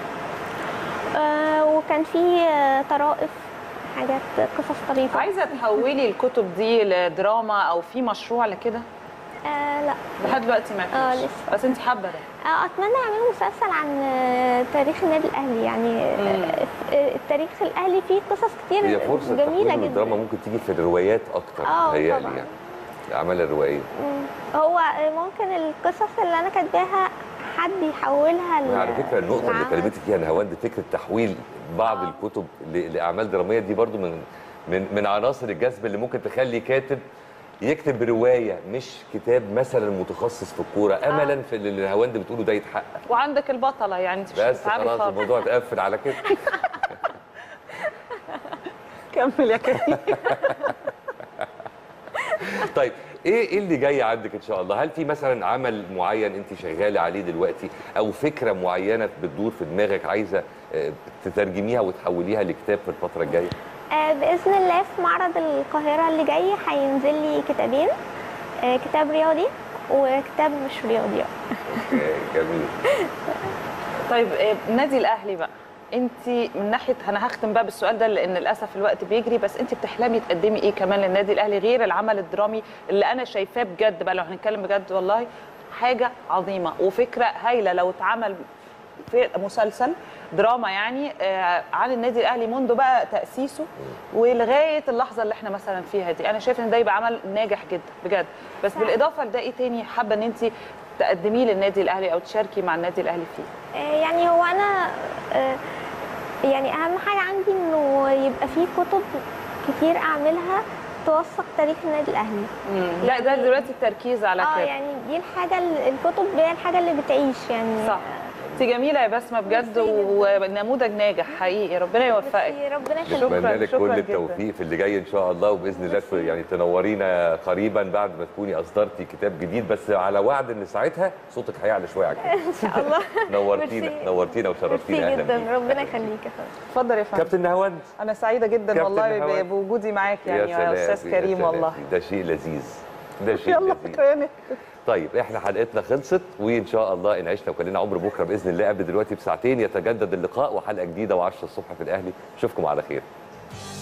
آه، وكان في آه، طرائف، حاجات قصص طريفة. عايزه تحولي الكتب دي لدراما او في مشروع لكده؟ آه لا لحد دلوقتي ما اه فيش، لسه. بس انت حابه ده؟ آه، اتمنى يعملوا مسلسل عن آه، تاريخ النادي الاهلي، يعني آه، آه، التاريخ الاهلي فيه قصص كتير هي فرصه جميله تحويل جدا. الدراما ممكن تيجي في الروايات اكتر آه، متهيألي طبعاً. يعني الاعمال الروائيه. مم. هو آه، ممكن القصص اللي انا كاتباها حد يحولها ل- على فكره النقطه اللي لعمل. كلمتك فيها نهاوند، فكره تحويل بعض آه. الكتب ل- لاعمال دراميه، دي برضو من من من عناصر الجذب اللي ممكن تخلي كاتب يكتب روايه مش كتاب مثلا متخصص في الكوره، املا في اللي نهاوند بتقوله ده يتحقق. وعندك البطله، يعني انت مش بس بتتعبي خلاص خالص. الموضوع اتقفل على كده. كمل يا كريم. طيب ايه ايه اللي جاي عندك ان شاء الله؟ هل في مثلا عمل معين انت شغاله عليه دلوقتي، او فكره معينه بتدور في دماغك عايزه آه، تترجميها وتحوليها لكتاب في الفتره الجايه؟ آه، باذن الله في معرض القاهره اللي جاي هينزل لي كتابين، آه، كتاب رياضي وكتاب مش رياضي. اوكي جميل. طيب آه، النادي الاهلي بقى، انت من ناحيه، انا هختم بقى بالسؤال ده لان للاسف الوقت بيجري، بس انت بتحلمي تقدمي ايه كمان للنادي الاهلي غير العمل الدرامي اللي انا شايفاه بجد بقى، لو هنتكلم بجد والله حاجه عظيمه وفكره هايله لو اتعمل في مسلسل دراما يعني آه، عن النادي الاهلي منذ بقى تاسيسه ولغايه اللحظه اللي احنا مثلا فيها دي، انا شايفه ان ده يبقى عمل ناجح جدا بجد. بس فعلا. بالاضافه لده ايه تاني حابه ان انت تقدميه للنادي الاهلي او تشاركي مع النادي الاهلي فيه؟ آه، يعني هو انا آه، يعني اهم حاجه عندي انه يبقى فيه كتب كتير اعملها توثق تاريخ النادي الاهلي. لا ده دلوقتي التركيز على اه كده. يعني دي الحاجه ال- الكتب هي الحاجه اللي بتعيش يعني. صح. انت جميله يا بسمه بجد ونموذج ناجح حقيقي، ربنا يوفقك. ربنا يخليك. نتمنى لك شكراً كل جداً. التوفيق في اللي جاي ان شاء الله، وباذن الله يعني تنورينا قريبا بعد ما تكوني اصدرتي كتاب جديد، بس على وعد ان ساعتها صوتك هيعلى شويه عن كده. ان شاء الله. نورتينا ميرسي. نورتينا وشرفتينا. ميرسي اهلا جدا، بيك. ربنا يخليك يا فندم. اتفضل يا فندم. كابتن نهاوند، انا سعيده جدا كابتن والله نهاوند. بوجودي معاك يعني يا استاذ يا كريم سلام. والله. ده شيء لذيذ، ده شيء يلا لذيذ. تاني. طيب احنا حلقتنا خلصت، وان شاء الله ان عشنا وكان لنا عمر بكره باذن الله قبل دلوقتي بساعتين يتجدد اللقاء وحلقه جديده وعشرة الصبح في الاهلي. اشوفكم على خير.